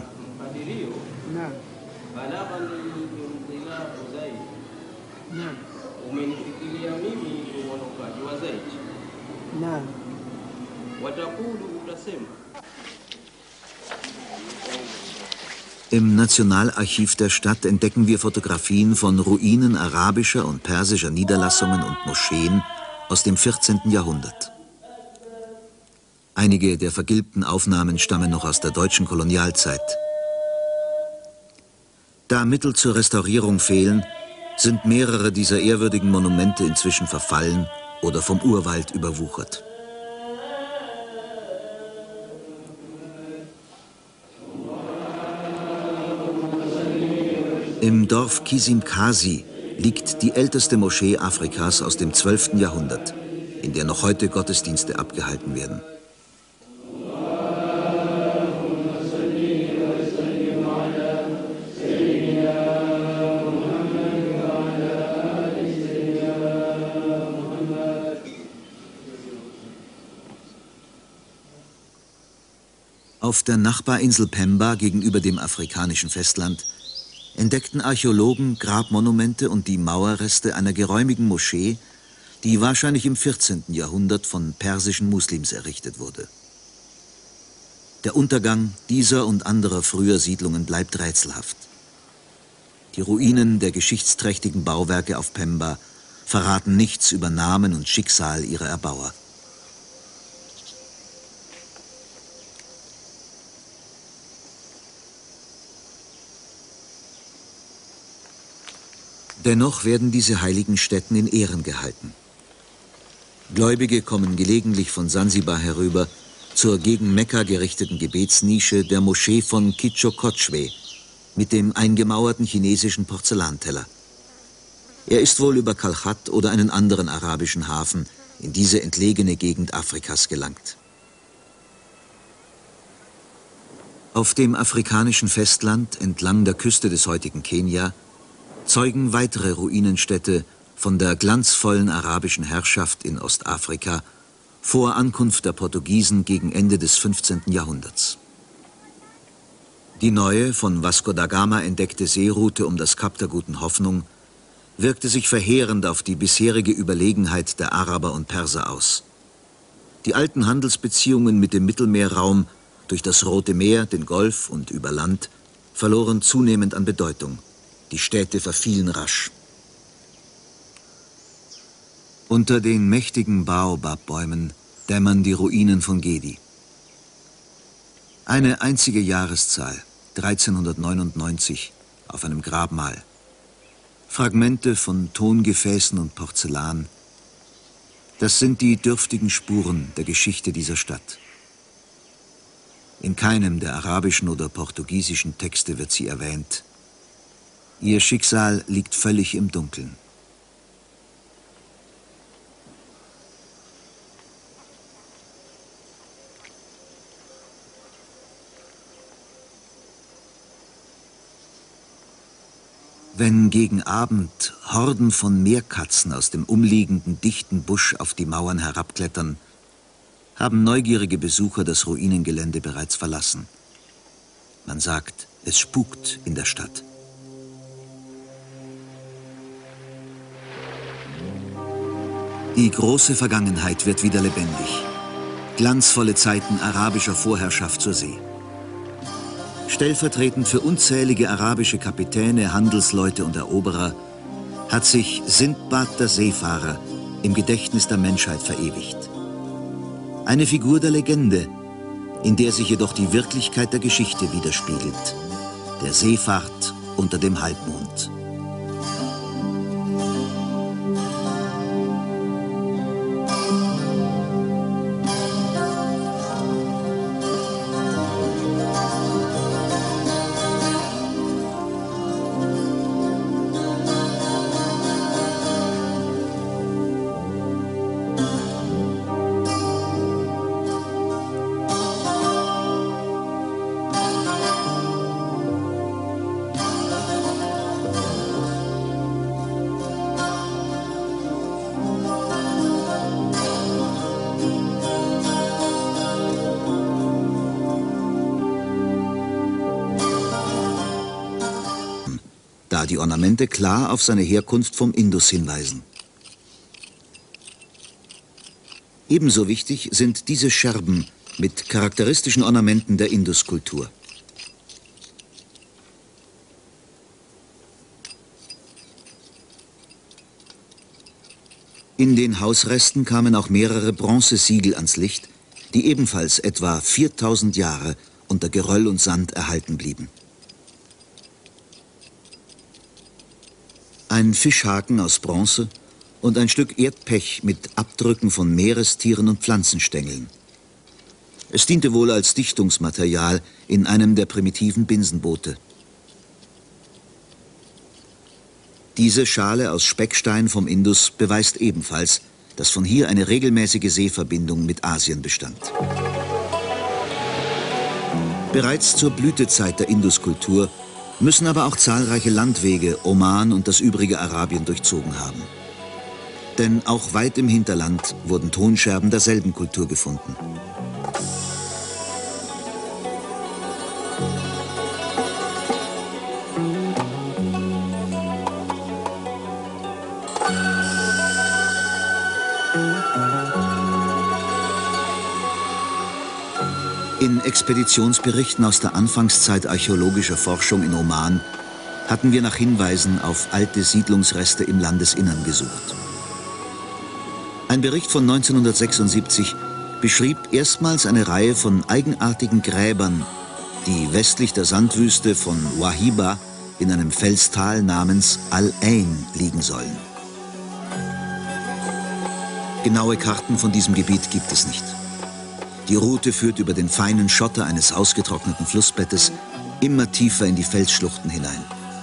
Im Nationalarchiv der Stadt entdecken wir Fotografien von Ruinen arabischer und persischer Niederlassungen und Moscheen aus dem 14. Jahrhundert. Einige der vergilbten Aufnahmen stammen noch aus der deutschen Kolonialzeit. Da Mittel zur Restaurierung fehlen, sind mehrere dieser ehrwürdigen Monumente inzwischen verfallen oder vom Urwald überwuchert. Im Dorf Kisimkasi liegt die älteste Moschee Afrikas aus dem 12. Jahrhundert, in der noch heute Gottesdienste abgehalten werden. Auf der Nachbarinsel Pemba gegenüber dem afrikanischen Festland entdeckten Archäologen Grabmonumente und die Mauerreste einer geräumigen Moschee, die wahrscheinlich im 14. Jahrhundert von persischen Muslims errichtet wurde. Der Untergang dieser und anderer früher Siedlungen bleibt rätselhaft. Die Ruinen der geschichtsträchtigen Bauwerke auf Pemba verraten nichts über Namen und Schicksal ihrer Erbauer. Dennoch werden diese heiligen Stätten in Ehren gehalten. Gläubige kommen gelegentlich von Sansibar herüber zur gegen Mekka gerichteten Gebetsnische der Moschee von Kicho-Kochwe mit dem eingemauerten chinesischen Porzellanteller. Er ist wohl über Kalchat oder einen anderen arabischen Hafen in diese entlegene Gegend Afrikas gelangt. Auf dem afrikanischen Festland entlang der Küste des heutigen Kenia zeugen weitere Ruinenstädte von der glanzvollen arabischen Herrschaft in Ostafrika vor Ankunft der Portugiesen gegen Ende des 15. Jahrhunderts. Die neue, von Vasco da Gama entdeckte Seeroute um das Kap der Guten Hoffnung wirkte sich verheerend auf die bisherige Überlegenheit der Araber und Perser aus. Die alten Handelsbeziehungen mit dem Mittelmeerraum durch das Rote Meer, den Golf und über Land verloren zunehmend an Bedeutung. Die Städte verfielen rasch. Unter den mächtigen Baobab-Bäumen dämmern die Ruinen von Gedi. Eine einzige Jahreszahl, 1399 auf einem Grabmal. Fragmente von Tongefäßen und Porzellan. Das sind die dürftigen Spuren der Geschichte dieser Stadt. In keinem der arabischen oder portugiesischen Texte wird sie erwähnt. Ihr Schicksal liegt völlig im Dunkeln. Wenn gegen Abend Horden von Meerkatzen aus dem umliegenden dichten Busch auf die Mauern herabklettern, haben neugierige Besucher das Ruinengelände bereits verlassen. Man sagt, es spukt in der Stadt. Die große Vergangenheit wird wieder lebendig. Glanzvolle Zeiten arabischer Vorherrschaft zur See. Stellvertretend für unzählige arabische Kapitäne, Handelsleute und Eroberer hat sich Sindbad der Seefahrer im Gedächtnis der Menschheit verewigt. Eine Figur der Legende, in der sich jedoch die Wirklichkeit der Geschichte widerspiegelt. Der Seefahrt unter dem Halbmond. Da die Ornamente klar auf seine Herkunft vom Indus hinweisen. Ebenso wichtig sind diese Scherben mit charakteristischen Ornamenten der Induskultur. In den Hausresten kamen auch mehrere Bronzesiegel ans Licht, die ebenfalls etwa 4000 Jahre unter Geröll und Sand erhalten blieben. Ein Fischhaken aus Bronze und ein Stück Erdpech mit Abdrücken von Meerestieren und Pflanzenstängeln. Es diente wohl als Dichtungsmaterial in einem der primitiven Binsenboote. Diese Schale aus Speckstein vom Indus beweist ebenfalls, dass von hier eine regelmäßige Seeverbindung mit Asien bestand. Bereits zur Blütezeit der Induskultur müssen aber auch zahlreiche Landwege Oman und das übrige Arabien durchzogen haben. Denn auch weit im Hinterland wurden Tonscherben derselben Kultur gefunden. In Expeditionsberichten aus der Anfangszeit archäologischer Forschung in Oman hatten wir nach Hinweisen auf alte Siedlungsreste im Landesinnern gesucht. Ein Bericht von 1976 beschrieb erstmals eine Reihe von eigenartigen Gräbern, die westlich der Sandwüste von Wahiba in einem Felstal namens Al-Ain liegen sollen. Genaue Karten von diesem Gebiet gibt es nicht. Die Route führt über den feinen Schotter eines ausgetrockneten Flussbettes immer tiefer in die Felsschluchten hinein.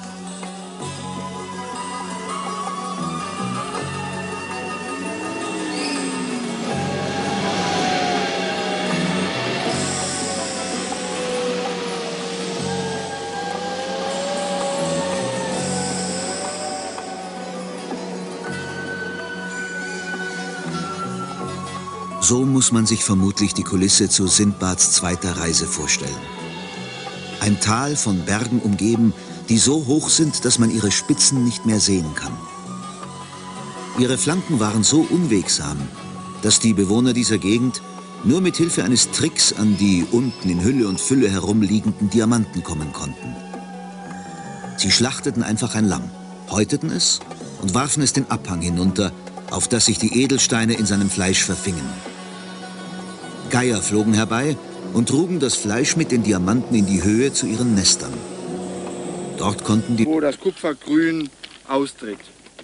So muss man sich vermutlich die Kulisse zu Sindbads zweiter Reise vorstellen. Ein Tal von Bergen umgeben, die so hoch sind, dass man ihre Spitzen nicht mehr sehen kann. Ihre Flanken waren so unwegsam, dass die Bewohner dieser Gegend nur mit Hilfe eines Tricks an die unten in Hülle und Fülle herumliegenden Diamanten kommen konnten. Sie schlachteten einfach ein Lamm, häuteten es und warfen es den Abhang hinunter, auf das sich die Edelsteine in seinem Fleisch verfingen. Geier flogen herbei und trugen das Fleisch mit den Diamanten in die Höhe zu ihren Nestern. Dort konnten die... Wo das Kupfergrün austritt.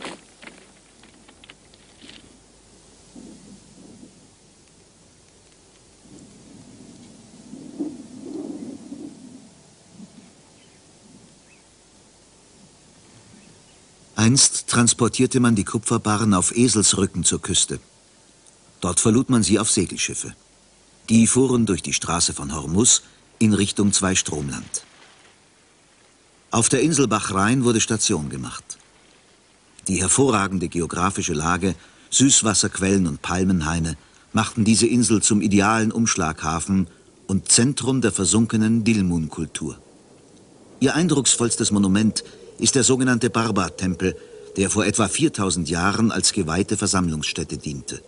Einst transportierte man die Kupferbarren auf Eselsrücken zur Küste. Dort verlud man sie auf Segelschiffe. Die fuhren durch die Straße von Hormuz in Richtung Zweistromland. Auf der Insel Bahrain wurde Station gemacht. Die hervorragende geografische Lage, Süßwasserquellen und Palmenhaine machten diese Insel zum idealen Umschlaghafen und Zentrum der versunkenen Dilmun-Kultur. Ihr eindrucksvollstes Monument ist der sogenannte Barbar-Tempel, der vor etwa 4000 Jahren als geweihte Versammlungsstätte diente.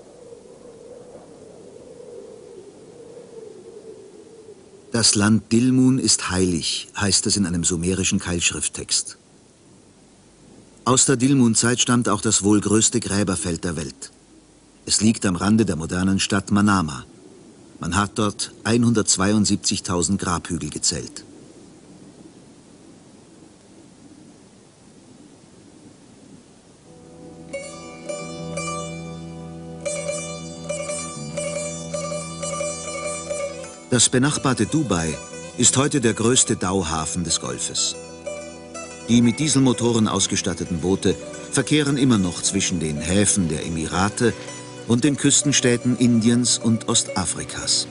Das Land Dilmun ist heilig, heißt es in einem sumerischen Keilschrifttext. Aus der Dilmun-Zeit stammt auch das wohl größte Gräberfeld der Welt. Es liegt am Rande der modernen Stadt Manama. Man hat dort 172.000 Grabhügel gezählt. Das benachbarte Dubai ist heute der größte Dauhafen des Golfes. Die mit Dieselmotoren ausgestatteten Boote verkehren immer noch zwischen den Häfen der Emirate und den Küstenstädten Indiens und Ostafrikas.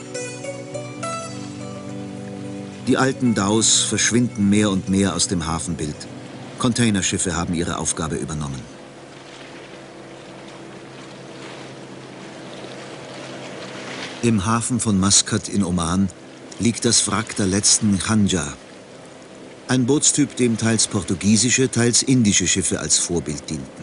Die alten Daus verschwinden mehr und mehr aus dem Hafenbild. Containerschiffe haben ihre Aufgabe übernommen. Im Hafen von Maskat in Oman liegt das Wrack der letzten Khanja. Ein Bootstyp, dem teils portugiesische, teils indische Schiffe als Vorbild dienten.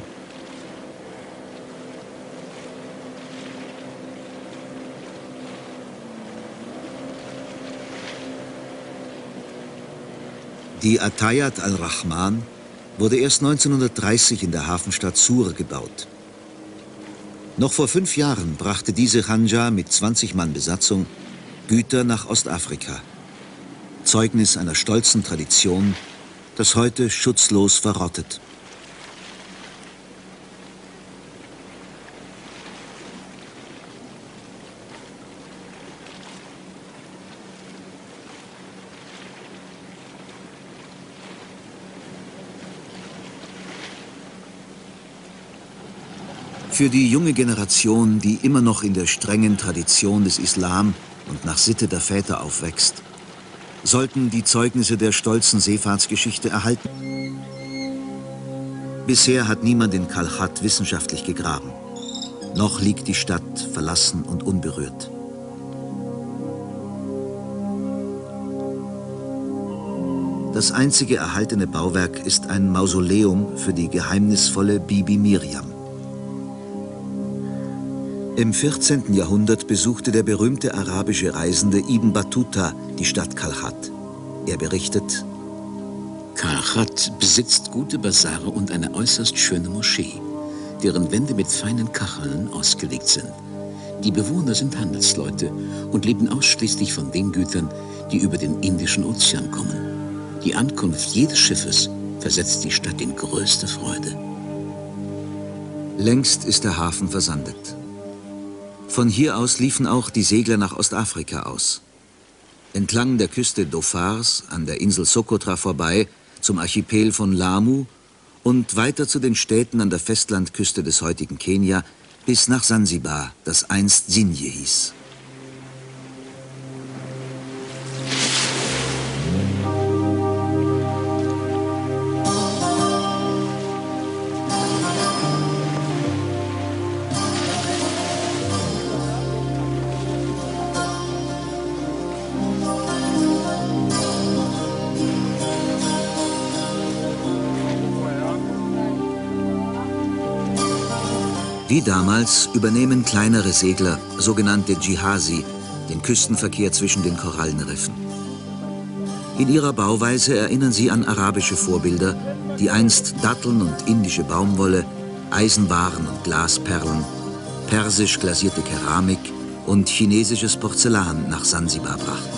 Die Atayat al-Rahman wurde erst 1930 in der Hafenstadt Sur gebaut. Noch vor 5 Jahren brachte diese Khanja mit 20 Mann Besatzung Güter nach Ostafrika. Zeugnis einer stolzen Tradition, das heute schutzlos verrottet. Für die junge Generation, die immer noch in der strengen Tradition des Islam und nach Sitte der Väter aufwächst, sollten die Zeugnisse der stolzen Seefahrtsgeschichte erhalten. Bisher hat niemand in Kalchat wissenschaftlich gegraben. Noch liegt die Stadt verlassen und unberührt. Das einzige erhaltene Bauwerk ist ein Mausoleum für die geheimnisvolle Bibi Miriam. Im 14. Jahrhundert besuchte der berühmte arabische Reisende Ibn Battuta die Stadt Kalchat. Er berichtet: Kalchat besitzt gute Basare und eine äußerst schöne Moschee, deren Wände mit feinen Kacheln ausgelegt sind. Die Bewohner sind Handelsleute und leben ausschließlich von den Gütern, die über den Indischen Ozean kommen. Die Ankunft jedes Schiffes versetzt die Stadt in größte Freude. Längst ist der Hafen versandet. Von hier aus liefen auch die Segler nach Ostafrika aus. Entlang der Küste Dhofars, an der Insel Socotra vorbei, zum Archipel von Lamu und weiter zu den Städten an der Festlandküste des heutigen Kenia bis nach Sansibar, das einst Sinje hieß. Wie damals übernehmen kleinere Segler, sogenannte Djihazi, den Küstenverkehr zwischen den Korallenriffen. In ihrer Bauweise erinnern sie an arabische Vorbilder, die einst Datteln und indische Baumwolle, Eisenwaren und Glasperlen, persisch glasierte Keramik und chinesisches Porzellan nach Sansibar brachten.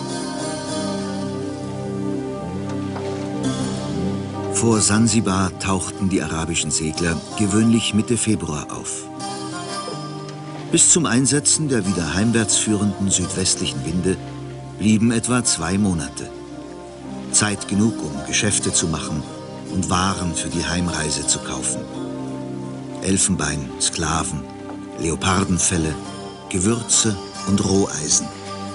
Vor Sansibar tauchten die arabischen Segler gewöhnlich Mitte Februar auf. Bis zum Einsetzen der wieder heimwärts führenden südwestlichen Winde blieben etwa 2 Monate. Zeit genug, um Geschäfte zu machen und Waren für die Heimreise zu kaufen. Elfenbein, Sklaven, Leopardenfelle, Gewürze und Roheisen.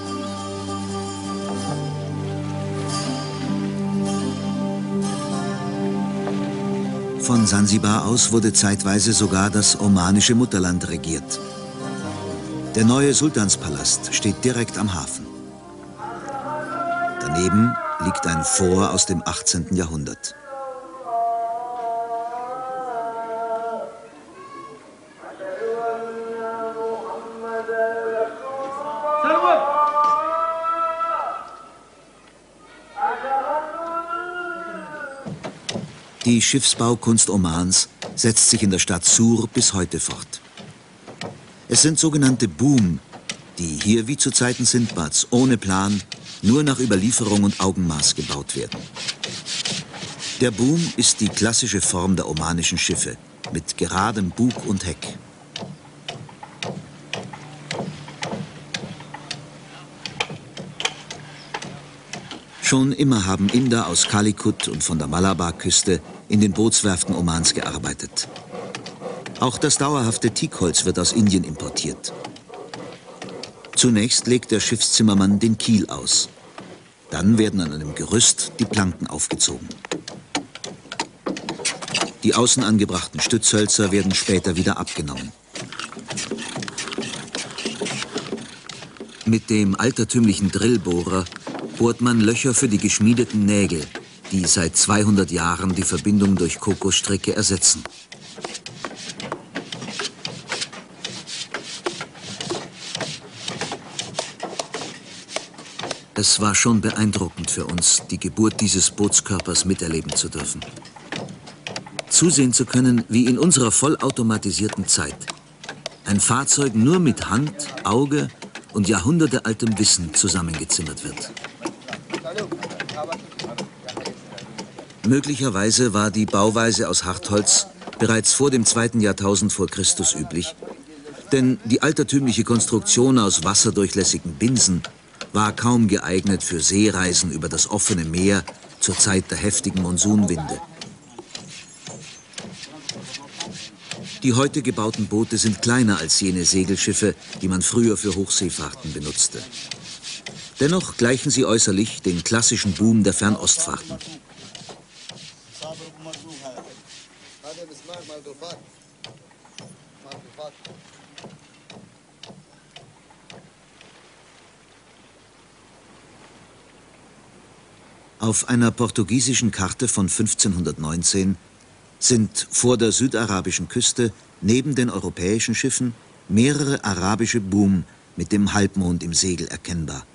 Von Sansibar aus wurde zeitweise sogar das omanische Mutterland regiert. Der neue Sultanspalast steht direkt am Hafen. Daneben liegt ein Fort aus dem 18. Jahrhundert. Die Schiffsbaukunst Omans setzt sich in der Stadt Sur bis heute fort. Es sind sogenannte Boom, die hier wie zu Zeiten Sindbads ohne Plan, nur nach Überlieferung und Augenmaß gebaut werden. Der Boom ist die klassische Form der omanischen Schiffe, mit geradem Bug und Heck. Schon immer haben Inder aus Calicut und von der Malabarküste in den Bootswerften Omans gearbeitet. Auch das dauerhafte Teakholz wird aus Indien importiert. Zunächst legt der Schiffszimmermann den Kiel aus. Dann werden an einem Gerüst die Planken aufgezogen. Die außen angebrachten Stützhölzer werden später wieder abgenommen. Mit dem altertümlichen Drillbohrer bohrt man Löcher für die geschmiedeten Nägel, die seit 200 Jahren die Verbindung durch Kokosstricke ersetzen. Es war schon beeindruckend für uns, die Geburt dieses Bootskörpers miterleben zu dürfen. Zusehen zu können, wie in unserer vollautomatisierten Zeit ein Fahrzeug nur mit Hand, Auge und jahrhundertealtem Wissen zusammengezimmert wird. Möglicherweise war die Bauweise aus Hartholz bereits vor dem 2. Jahrtausend vor Christus üblich, denn die altertümliche Konstruktion aus wasserdurchlässigen Binsen war kaum geeignet für Seereisen über das offene Meer zur Zeit der heftigen Monsunwinde. Die heute gebauten Boote sind kleiner als jene Segelschiffe, die man früher für Hochseefahrten benutzte. Dennoch gleichen sie äußerlich den klassischen Boom der Fernostfahrten. Auf einer portugiesischen Karte von 1519 sind vor der südarabischen Küste neben den europäischen Schiffen mehrere arabische Boom mit dem Halbmond im Segel erkennbar.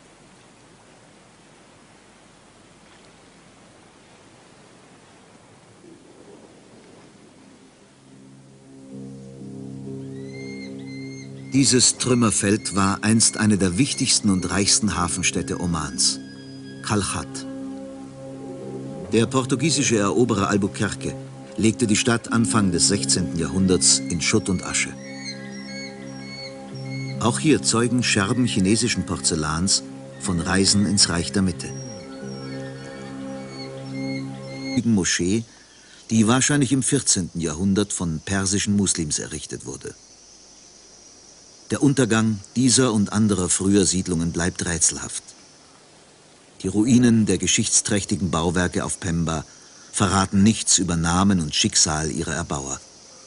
Dieses Trümmerfeld war einst eine der wichtigsten und reichsten Hafenstädte Omans, Calchat. Der portugiesische Eroberer Albuquerque legte die Stadt Anfang des 16. Jahrhunderts in Schutt und Asche. Auch hier zeugen Scherben chinesischen Porzellans von Reisen ins Reich der Mitte. Die Moschee, die wahrscheinlich im 14. Jahrhundert von persischen Muslims errichtet wurde. Der Untergang dieser und anderer früher Siedlungen bleibt rätselhaft. Die Ruinen der geschichtsträchtigen Bauwerke auf Pemba verraten nichts über Namen und Schicksal ihrer Erbauer.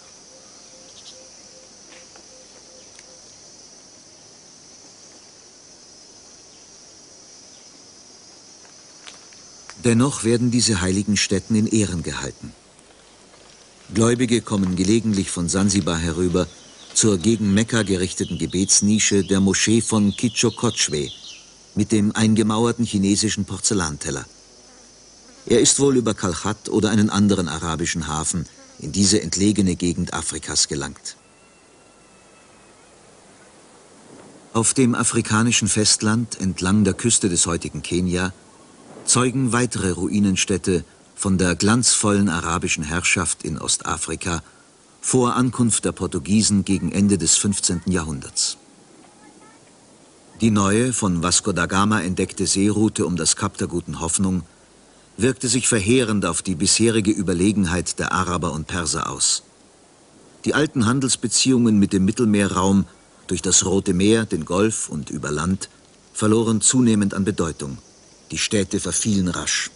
Dennoch werden diese heiligen Stätten in Ehren gehalten. Gläubige kommen gelegentlich von Sansibar herüber zur gegen Mekka gerichteten Gebetsnische der Moschee von Kichokochwe mit dem eingemauerten chinesischen Porzellanteller. Er ist wohl über Calchat oder einen anderen arabischen Hafen in diese entlegene Gegend Afrikas gelangt. Auf dem afrikanischen Festland entlang der Küste des heutigen Kenia zeugen weitere Ruinenstädte von der glanzvollen arabischen Herrschaft in Ostafrika vor Ankunft der Portugiesen gegen Ende des 15. Jahrhunderts. Die neue, von Vasco da Gama entdeckte Seeroute um das Kap der Guten Hoffnung wirkte sich verheerend auf die bisherige Überlegenheit der Araber und Perser aus. Die alten Handelsbeziehungen mit dem Mittelmeerraum durch das Rote Meer, den Golf und über Land verloren zunehmend an Bedeutung. Die Städte verfielen rasch.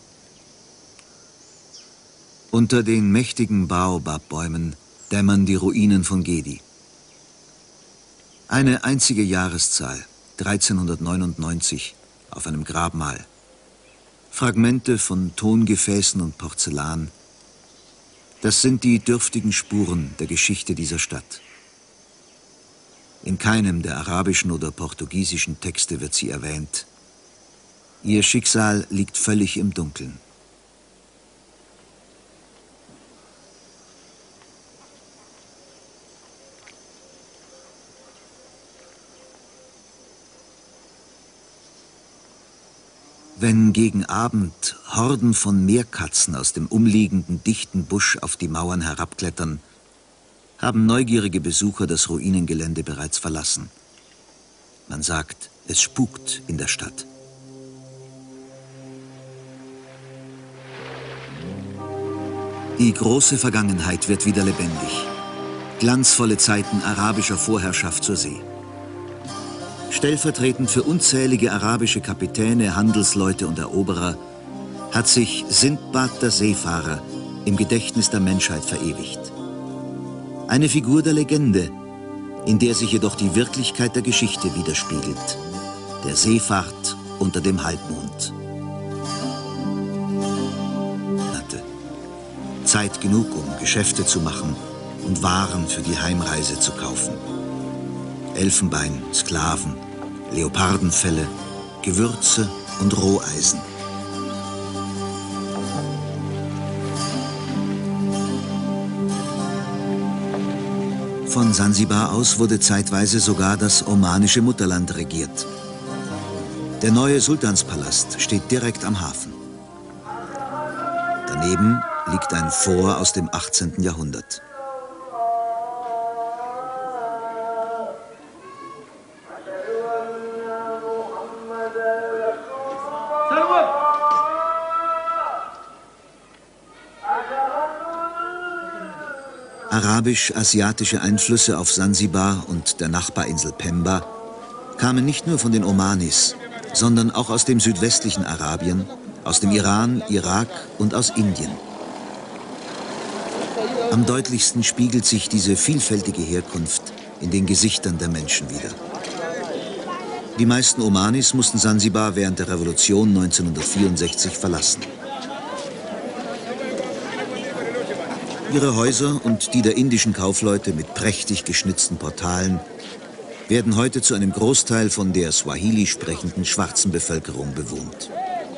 Unter den mächtigen Baobab-Bäumen dämmern die Ruinen von Gedi. Eine einzige Jahreszahl, 1399, auf einem Grabmal. Fragmente von Tongefäßen und Porzellan. Das sind die dürftigen Spuren der Geschichte dieser Stadt. In keinem der arabischen oder portugiesischen Texte wird sie erwähnt. Ihr Schicksal liegt völlig im Dunkeln. Wenn gegen Abend Horden von Meerkatzen aus dem umliegenden dichten Busch auf die Mauern herabklettern, haben neugierige Besucher das Ruinengelände bereits verlassen. Man sagt, es spukt in der Stadt. Die große Vergangenheit wird wieder lebendig. Glanzvolle Zeiten arabischer Vorherrschaft zur See. Stellvertretend für unzählige arabische Kapitäne, Handelsleute und Eroberer hat sich Sindbad der Seefahrer im Gedächtnis der Menschheit verewigt. Eine Figur der Legende, in der sich jedoch die Wirklichkeit der Geschichte widerspiegelt. Der Seefahrt unter dem Halbmond. Zeit genug, um Geschäfte zu machen und Waren für die Heimreise zu kaufen. Elfenbein, Sklaven, Leopardenfelle, Gewürze und Roheisen. Von Sansibar aus wurde zeitweise sogar das omanische Mutterland regiert. Der neue Sultanspalast steht direkt am Hafen. Daneben liegt ein Fort aus dem 18. Jahrhundert. Arabisch-asiatische Einflüsse auf Sansibar und der Nachbarinsel Pemba kamen nicht nur von den Omanis, sondern auch aus dem südwestlichen Arabien, aus dem Iran, Irak und aus Indien. Am deutlichsten spiegelt sich diese vielfältige Herkunft in den Gesichtern der Menschen wider. Die meisten Omanis mussten Sansibar während der Revolution 1964 verlassen. Ihre Häuser und die der indischen Kaufleute mit prächtig geschnitzten Portalen werden heute zu einem Großteil von der Swahili sprechenden schwarzen Bevölkerung bewohnt.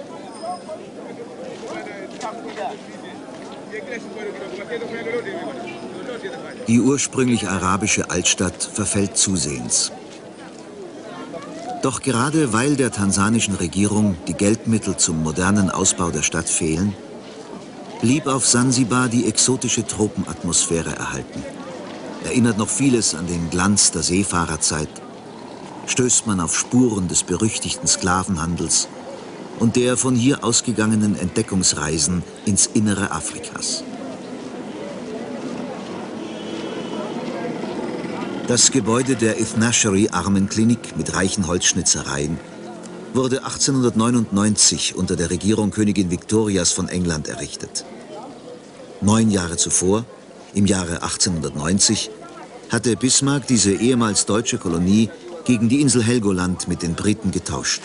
Die ursprünglich arabische Altstadt verfällt zusehends. Doch gerade weil der tansanischen Regierung die Geldmittel zum modernen Ausbau der Stadt fehlen, blieb auf Sansibar die exotische Tropenatmosphäre erhalten. Erinnert noch vieles an den Glanz der Seefahrerzeit, stößt man auf Spuren des berüchtigten Sklavenhandels und der von hier ausgegangenen Entdeckungsreisen ins Innere Afrikas. Das Gebäude der Ithnashri Armenklinik mit reichen Holzschnitzereien wurde 1899 unter der Regierung Königin Victorias von England errichtet. 9 Jahre zuvor, im Jahre 1890, hatte Bismarck diese ehemals deutsche Kolonie gegen die Insel Helgoland mit den Briten getauscht.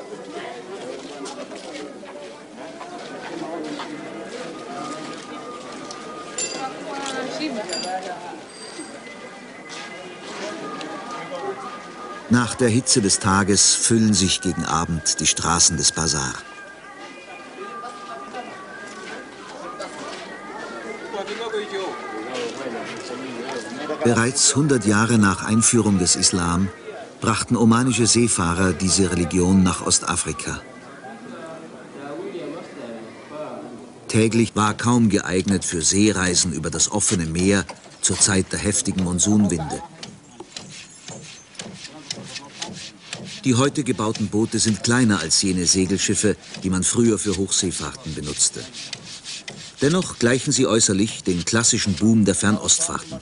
Nach der Hitze des Tages füllen sich gegen Abend die Straßen des Basar. Bereits 100 Jahre nach Einführung des Islam brachten omanische Seefahrer diese Religion nach Ostafrika. Täglich war kaum geeignet für Seereisen über das offene Meer zur Zeit der heftigen Monsunwinde. Die heute gebauten Boote sind kleiner als jene Segelschiffe, die man früher für Hochseefahrten benutzte. Dennoch gleichen sie äußerlich dem klassischen Boom der Fernostfahrten.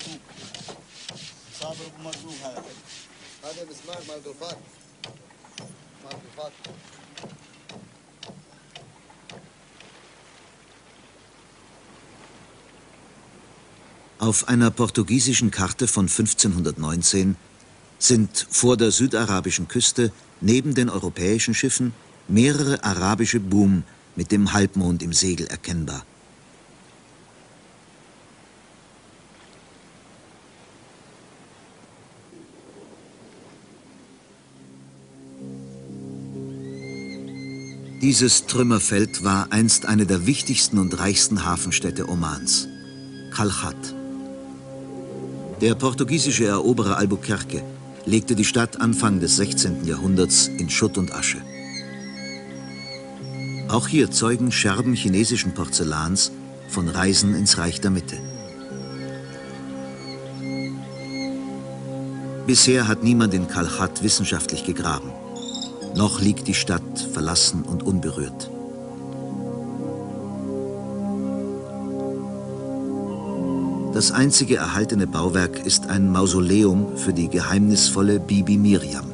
Auf einer portugiesischen Karte von 1519 sind vor der südarabischen Küste neben den europäischen Schiffen mehrere arabische Boom mit dem Halbmond im Segel erkennbar. Dieses Trümmerfeld war einst eine der wichtigsten und reichsten Hafenstädte Omans, Calchat. Der portugiesische Eroberer Albuquerque legte die Stadt Anfang des 16. Jahrhunderts in Schutt und Asche. Auch hier zeugen Scherben chinesischen Porzellans von Reisen ins Reich der Mitte. Bisher hat niemand in Calchat wissenschaftlich gegraben. Noch liegt die Stadt verlassen und unberührt. Das einzige erhaltene Bauwerk ist ein Mausoleum für die geheimnisvolle Bibi Miriam.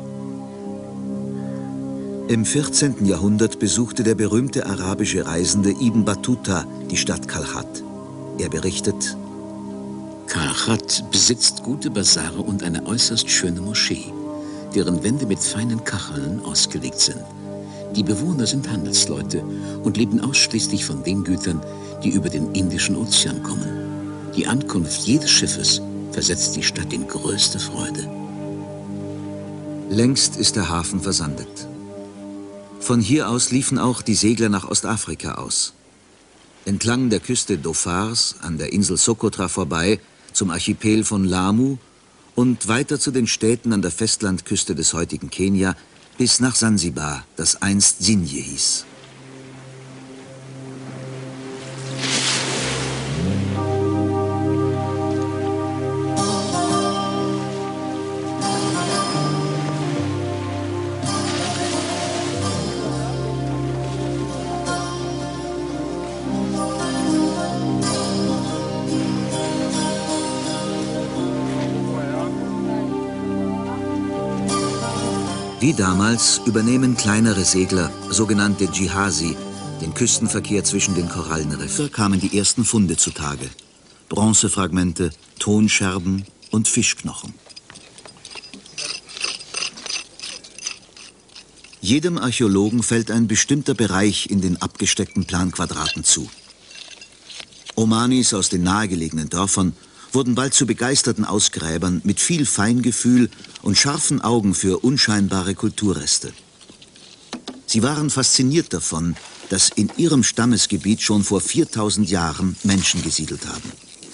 Im 14. Jahrhundert besuchte der berühmte arabische Reisende Ibn Battuta die Stadt Calchat. Er berichtet: Calchat besitzt gute Basare und eine äußerst schöne Moschee, deren Wände mit feinen Kacheln ausgelegt sind. Die Bewohner sind Handelsleute und leben ausschließlich von den Gütern, die über den Indischen Ozean kommen. Die Ankunft jedes Schiffes versetzt die Stadt in größte Freude. Längst ist der Hafen versandet. Von hier aus liefen auch die Segler nach Ostafrika aus. Entlang der Küste Dhofars, an der Insel Socotra vorbei, zum Archipel von Lamu und weiter zu den Städten an der Festlandküste des heutigen Kenia bis nach Sansibar, das einst Sinje hieß. Wie damals übernehmen kleinere Segler, sogenannte Djihasi, den Küstenverkehr zwischen den Korallenriffen. Kamen die ersten Funde zutage: Bronzefragmente, Tonscherben und Fischknochen. Jedem Archäologen fällt ein bestimmter Bereich in den abgesteckten Planquadraten zu. Omanis aus den nahegelegenen Dörfern wurden bald zu begeisterten Ausgräbern mit viel Feingefühl und scharfen Augen für unscheinbare Kulturreste. Sie waren fasziniert davon, dass in ihrem Stammesgebiet schon vor 4000 Jahren Menschen gesiedelt haben.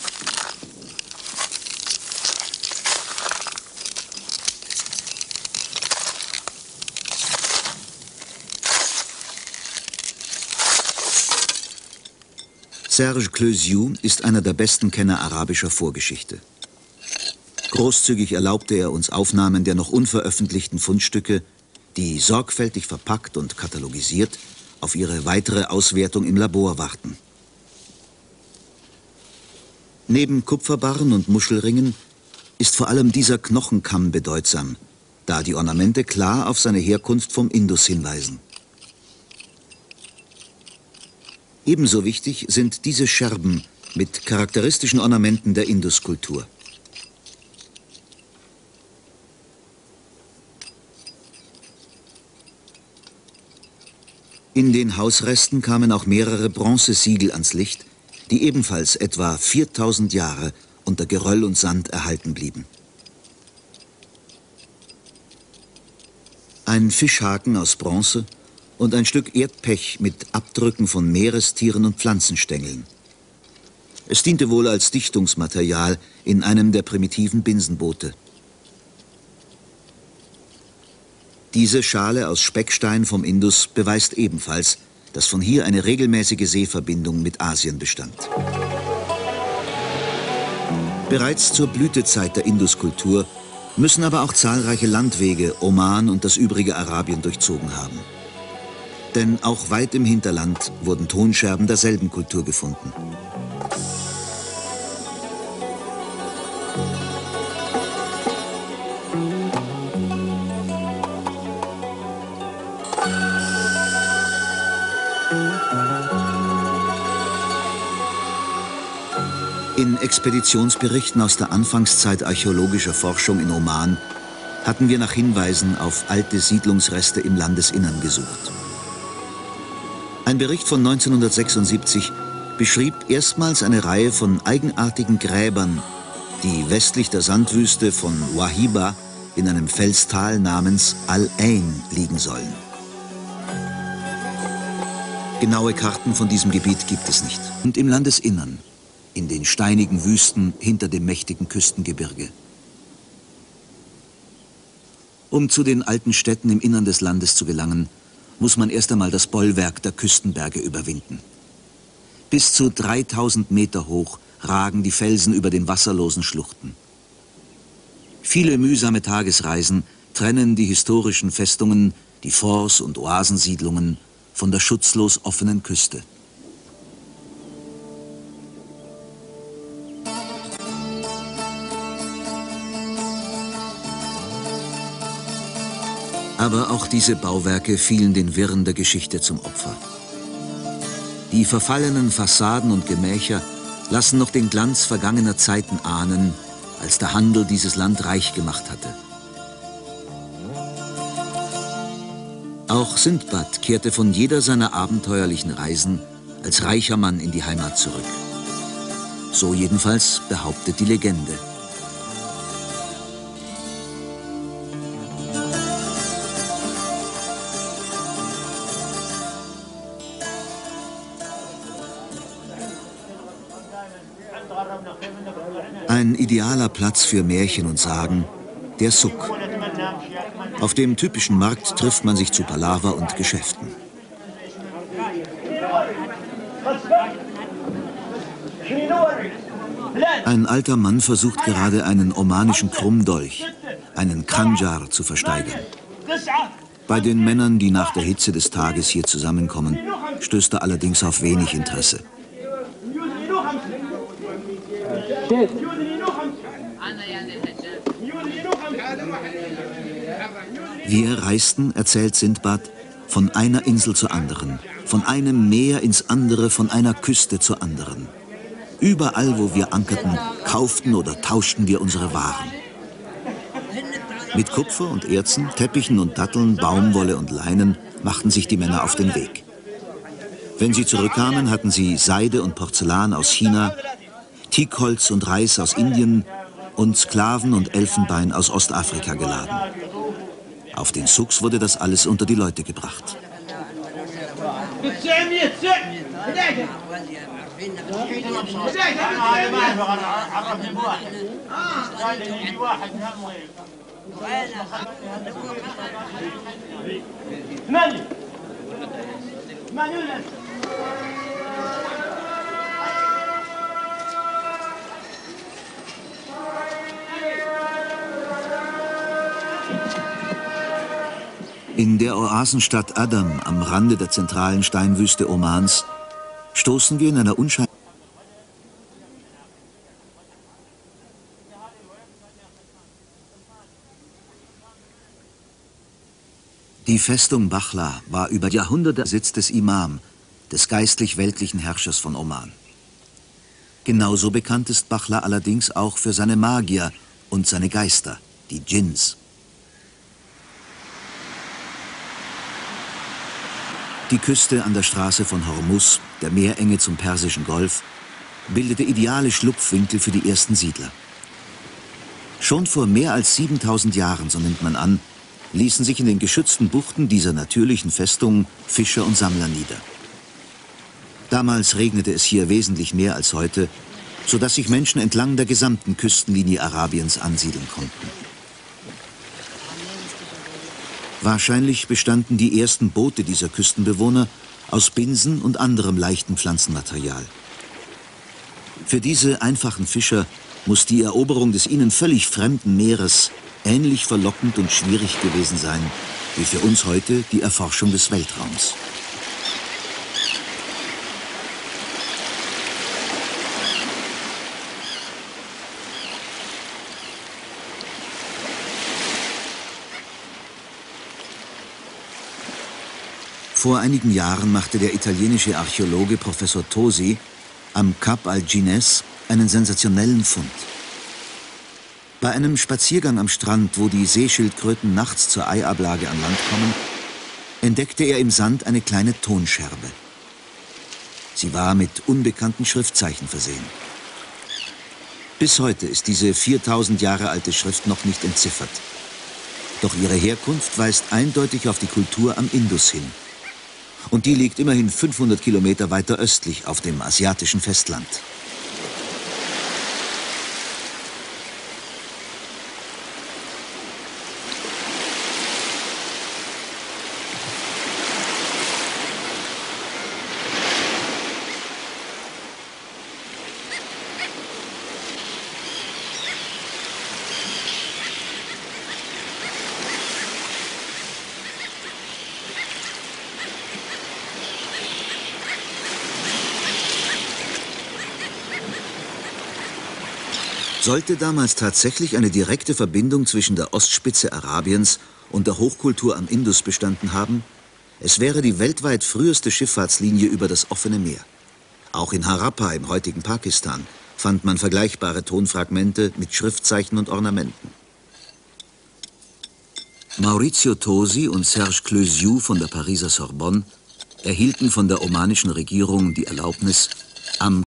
Serge Cleusiou ist einer der besten Kenner arabischer Vorgeschichte. Großzügig erlaubte er uns Aufnahmen der noch unveröffentlichten Fundstücke, die sorgfältig verpackt und katalogisiert auf ihre weitere Auswertung im Labor warten. Neben Kupferbarren und Muschelringen ist vor allem dieser Knochenkamm bedeutsam, da die Ornamente klar auf seine Herkunft vom Indus hinweisen. Ebenso wichtig sind diese Scherben mit charakteristischen Ornamenten der Induskultur. In den Hausresten kamen auch mehrere Bronzesiegel ans Licht, die ebenfalls etwa 4000 Jahre unter Geröll und Sand erhalten blieben. Ein Fischhaken aus Bronze und ein Stück Erdpech mit Abdrücken von Meerestieren und Pflanzenstängeln. Es diente wohl als Dichtungsmaterial in einem der primitiven Binsenboote. Diese Schale aus Speckstein vom Indus beweist ebenfalls, dass von hier eine regelmäßige Seeverbindung mit Asien bestand. Bereits zur Blütezeit der Induskultur müssen aber auch zahlreiche Landwege Oman und das übrige Arabien durchzogen haben. Denn auch weit im Hinterland wurden Tonscherben derselben Kultur gefunden. In Expeditionsberichten aus der Anfangszeit archäologischer Forschung in Oman hatten wir nach Hinweisen auf alte Siedlungsreste im Landesinnern gesucht. Ein Bericht von 1976 beschrieb erstmals eine Reihe von eigenartigen Gräbern, die westlich der Sandwüste von Wahiba in einem Felstal namens Al-Ain liegen sollen. Genaue Karten von diesem Gebiet gibt es nicht. Und im Landesinnern, in den steinigen Wüsten hinter dem mächtigen Küstengebirge. Um zu den alten Städten im Innern des Landes zu gelangen, muss man erst einmal das Bollwerk der Küstenberge überwinden. Bis zu 3000 Meter hoch ragen die Felsen über den wasserlosen Schluchten. Viele mühsame Tagesreisen trennen die historischen Festungen, die Forts und Oasensiedlungen von der schutzlos offenen Küste. Aber auch diese Bauwerke fielen den Wirren der Geschichte zum Opfer. Die verfallenen Fassaden und Gemächer lassen noch den Glanz vergangener Zeiten ahnen, als der Handel dieses Land reich gemacht hatte. Auch Sindbad kehrte von jeder seiner abenteuerlichen Reisen als reicher Mann in die Heimat zurück. So jedenfalls behauptet die Legende. Ein idealer Platz für Märchen und Sagen, der Suk. Auf dem typischen Markt trifft man sich zu Palaver und Geschäften. Ein alter Mann versucht gerade einen omanischen Krummdolch, einen Khanjar, zu versteigern. Bei den Männern, die nach der Hitze des Tages hier zusammenkommen, stößt er allerdings auf wenig Interesse. Wir reisten, erzählt Sindbad, von einer Insel zur anderen, von einem Meer ins andere, von einer Küste zur anderen. Überall, wo wir ankerten, kauften oder tauschten wir unsere Waren. Mit Kupfer und Erzen, Teppichen und Datteln, Baumwolle und Leinen machten sich die Männer auf den Weg. Wenn sie zurückkamen, hatten sie Seide und Porzellan aus China, Teakholz und Reis aus Indien und Sklaven und Elfenbein aus Ostafrika geladen. Auf den Suks wurde das alles unter die Leute gebracht. In der Oasenstadt Adam am Rande der zentralen Steinwüste Omans stoßen wir in einer Die Festung Bachla war über Jahrhunderte Sitz des Imam, des geistlich-weltlichen Herrschers von Oman. Genauso bekannt ist Bachla allerdings auch für seine Magier und seine Geister, die Djinns. Die Küste an der Straße von Hormuz, der Meerenge zum Persischen Golf, bildete ideale Schlupfwinkel für die ersten Siedler. Schon vor mehr als 7000 Jahren, so nimmt man an, ließen sich in den geschützten Buchten dieser natürlichen Festung Fischer und Sammler nieder. Damals regnete es hier wesentlich mehr als heute, sodass sich Menschen entlang der gesamten Küstenlinie Arabiens ansiedeln konnten. Wahrscheinlich bestanden die ersten Boote dieser Küstenbewohner aus Binsen und anderem leichten Pflanzenmaterial. Für diese einfachen Fischer muss die Eroberung des ihnen völlig fremden Meeres ähnlich verlockend und schwierig gewesen sein, wie für uns heute die Erforschung des Weltraums. Vor einigen Jahren machte der italienische Archäologe Professor Tosi am Kap Algines einen sensationellen Fund. Bei einem Spaziergang am Strand, wo die Seeschildkröten nachts zur Eiablage an Land kommen, entdeckte er im Sand eine kleine Tonscherbe. Sie war mit unbekannten Schriftzeichen versehen. Bis heute ist diese 4000 Jahre alte Schrift noch nicht entziffert. Doch ihre Herkunft weist eindeutig auf die Kultur am Indus hin. Und die liegt immerhin 500 Kilometer weiter östlich auf dem asiatischen Festland. Sollte damals tatsächlich eine direkte Verbindung zwischen der Ostspitze Arabiens und der Hochkultur am Indus bestanden haben, es wäre die weltweit früheste Schifffahrtslinie über das offene Meer. Auch in Harappa im heutigen Pakistan fand man vergleichbare Tonfragmente mit Schriftzeichen und Ornamenten. Maurizio Tosi und Serge Clesiou von der Pariser Sorbonne erhielten von der omanischen Regierung die Erlaubnis, am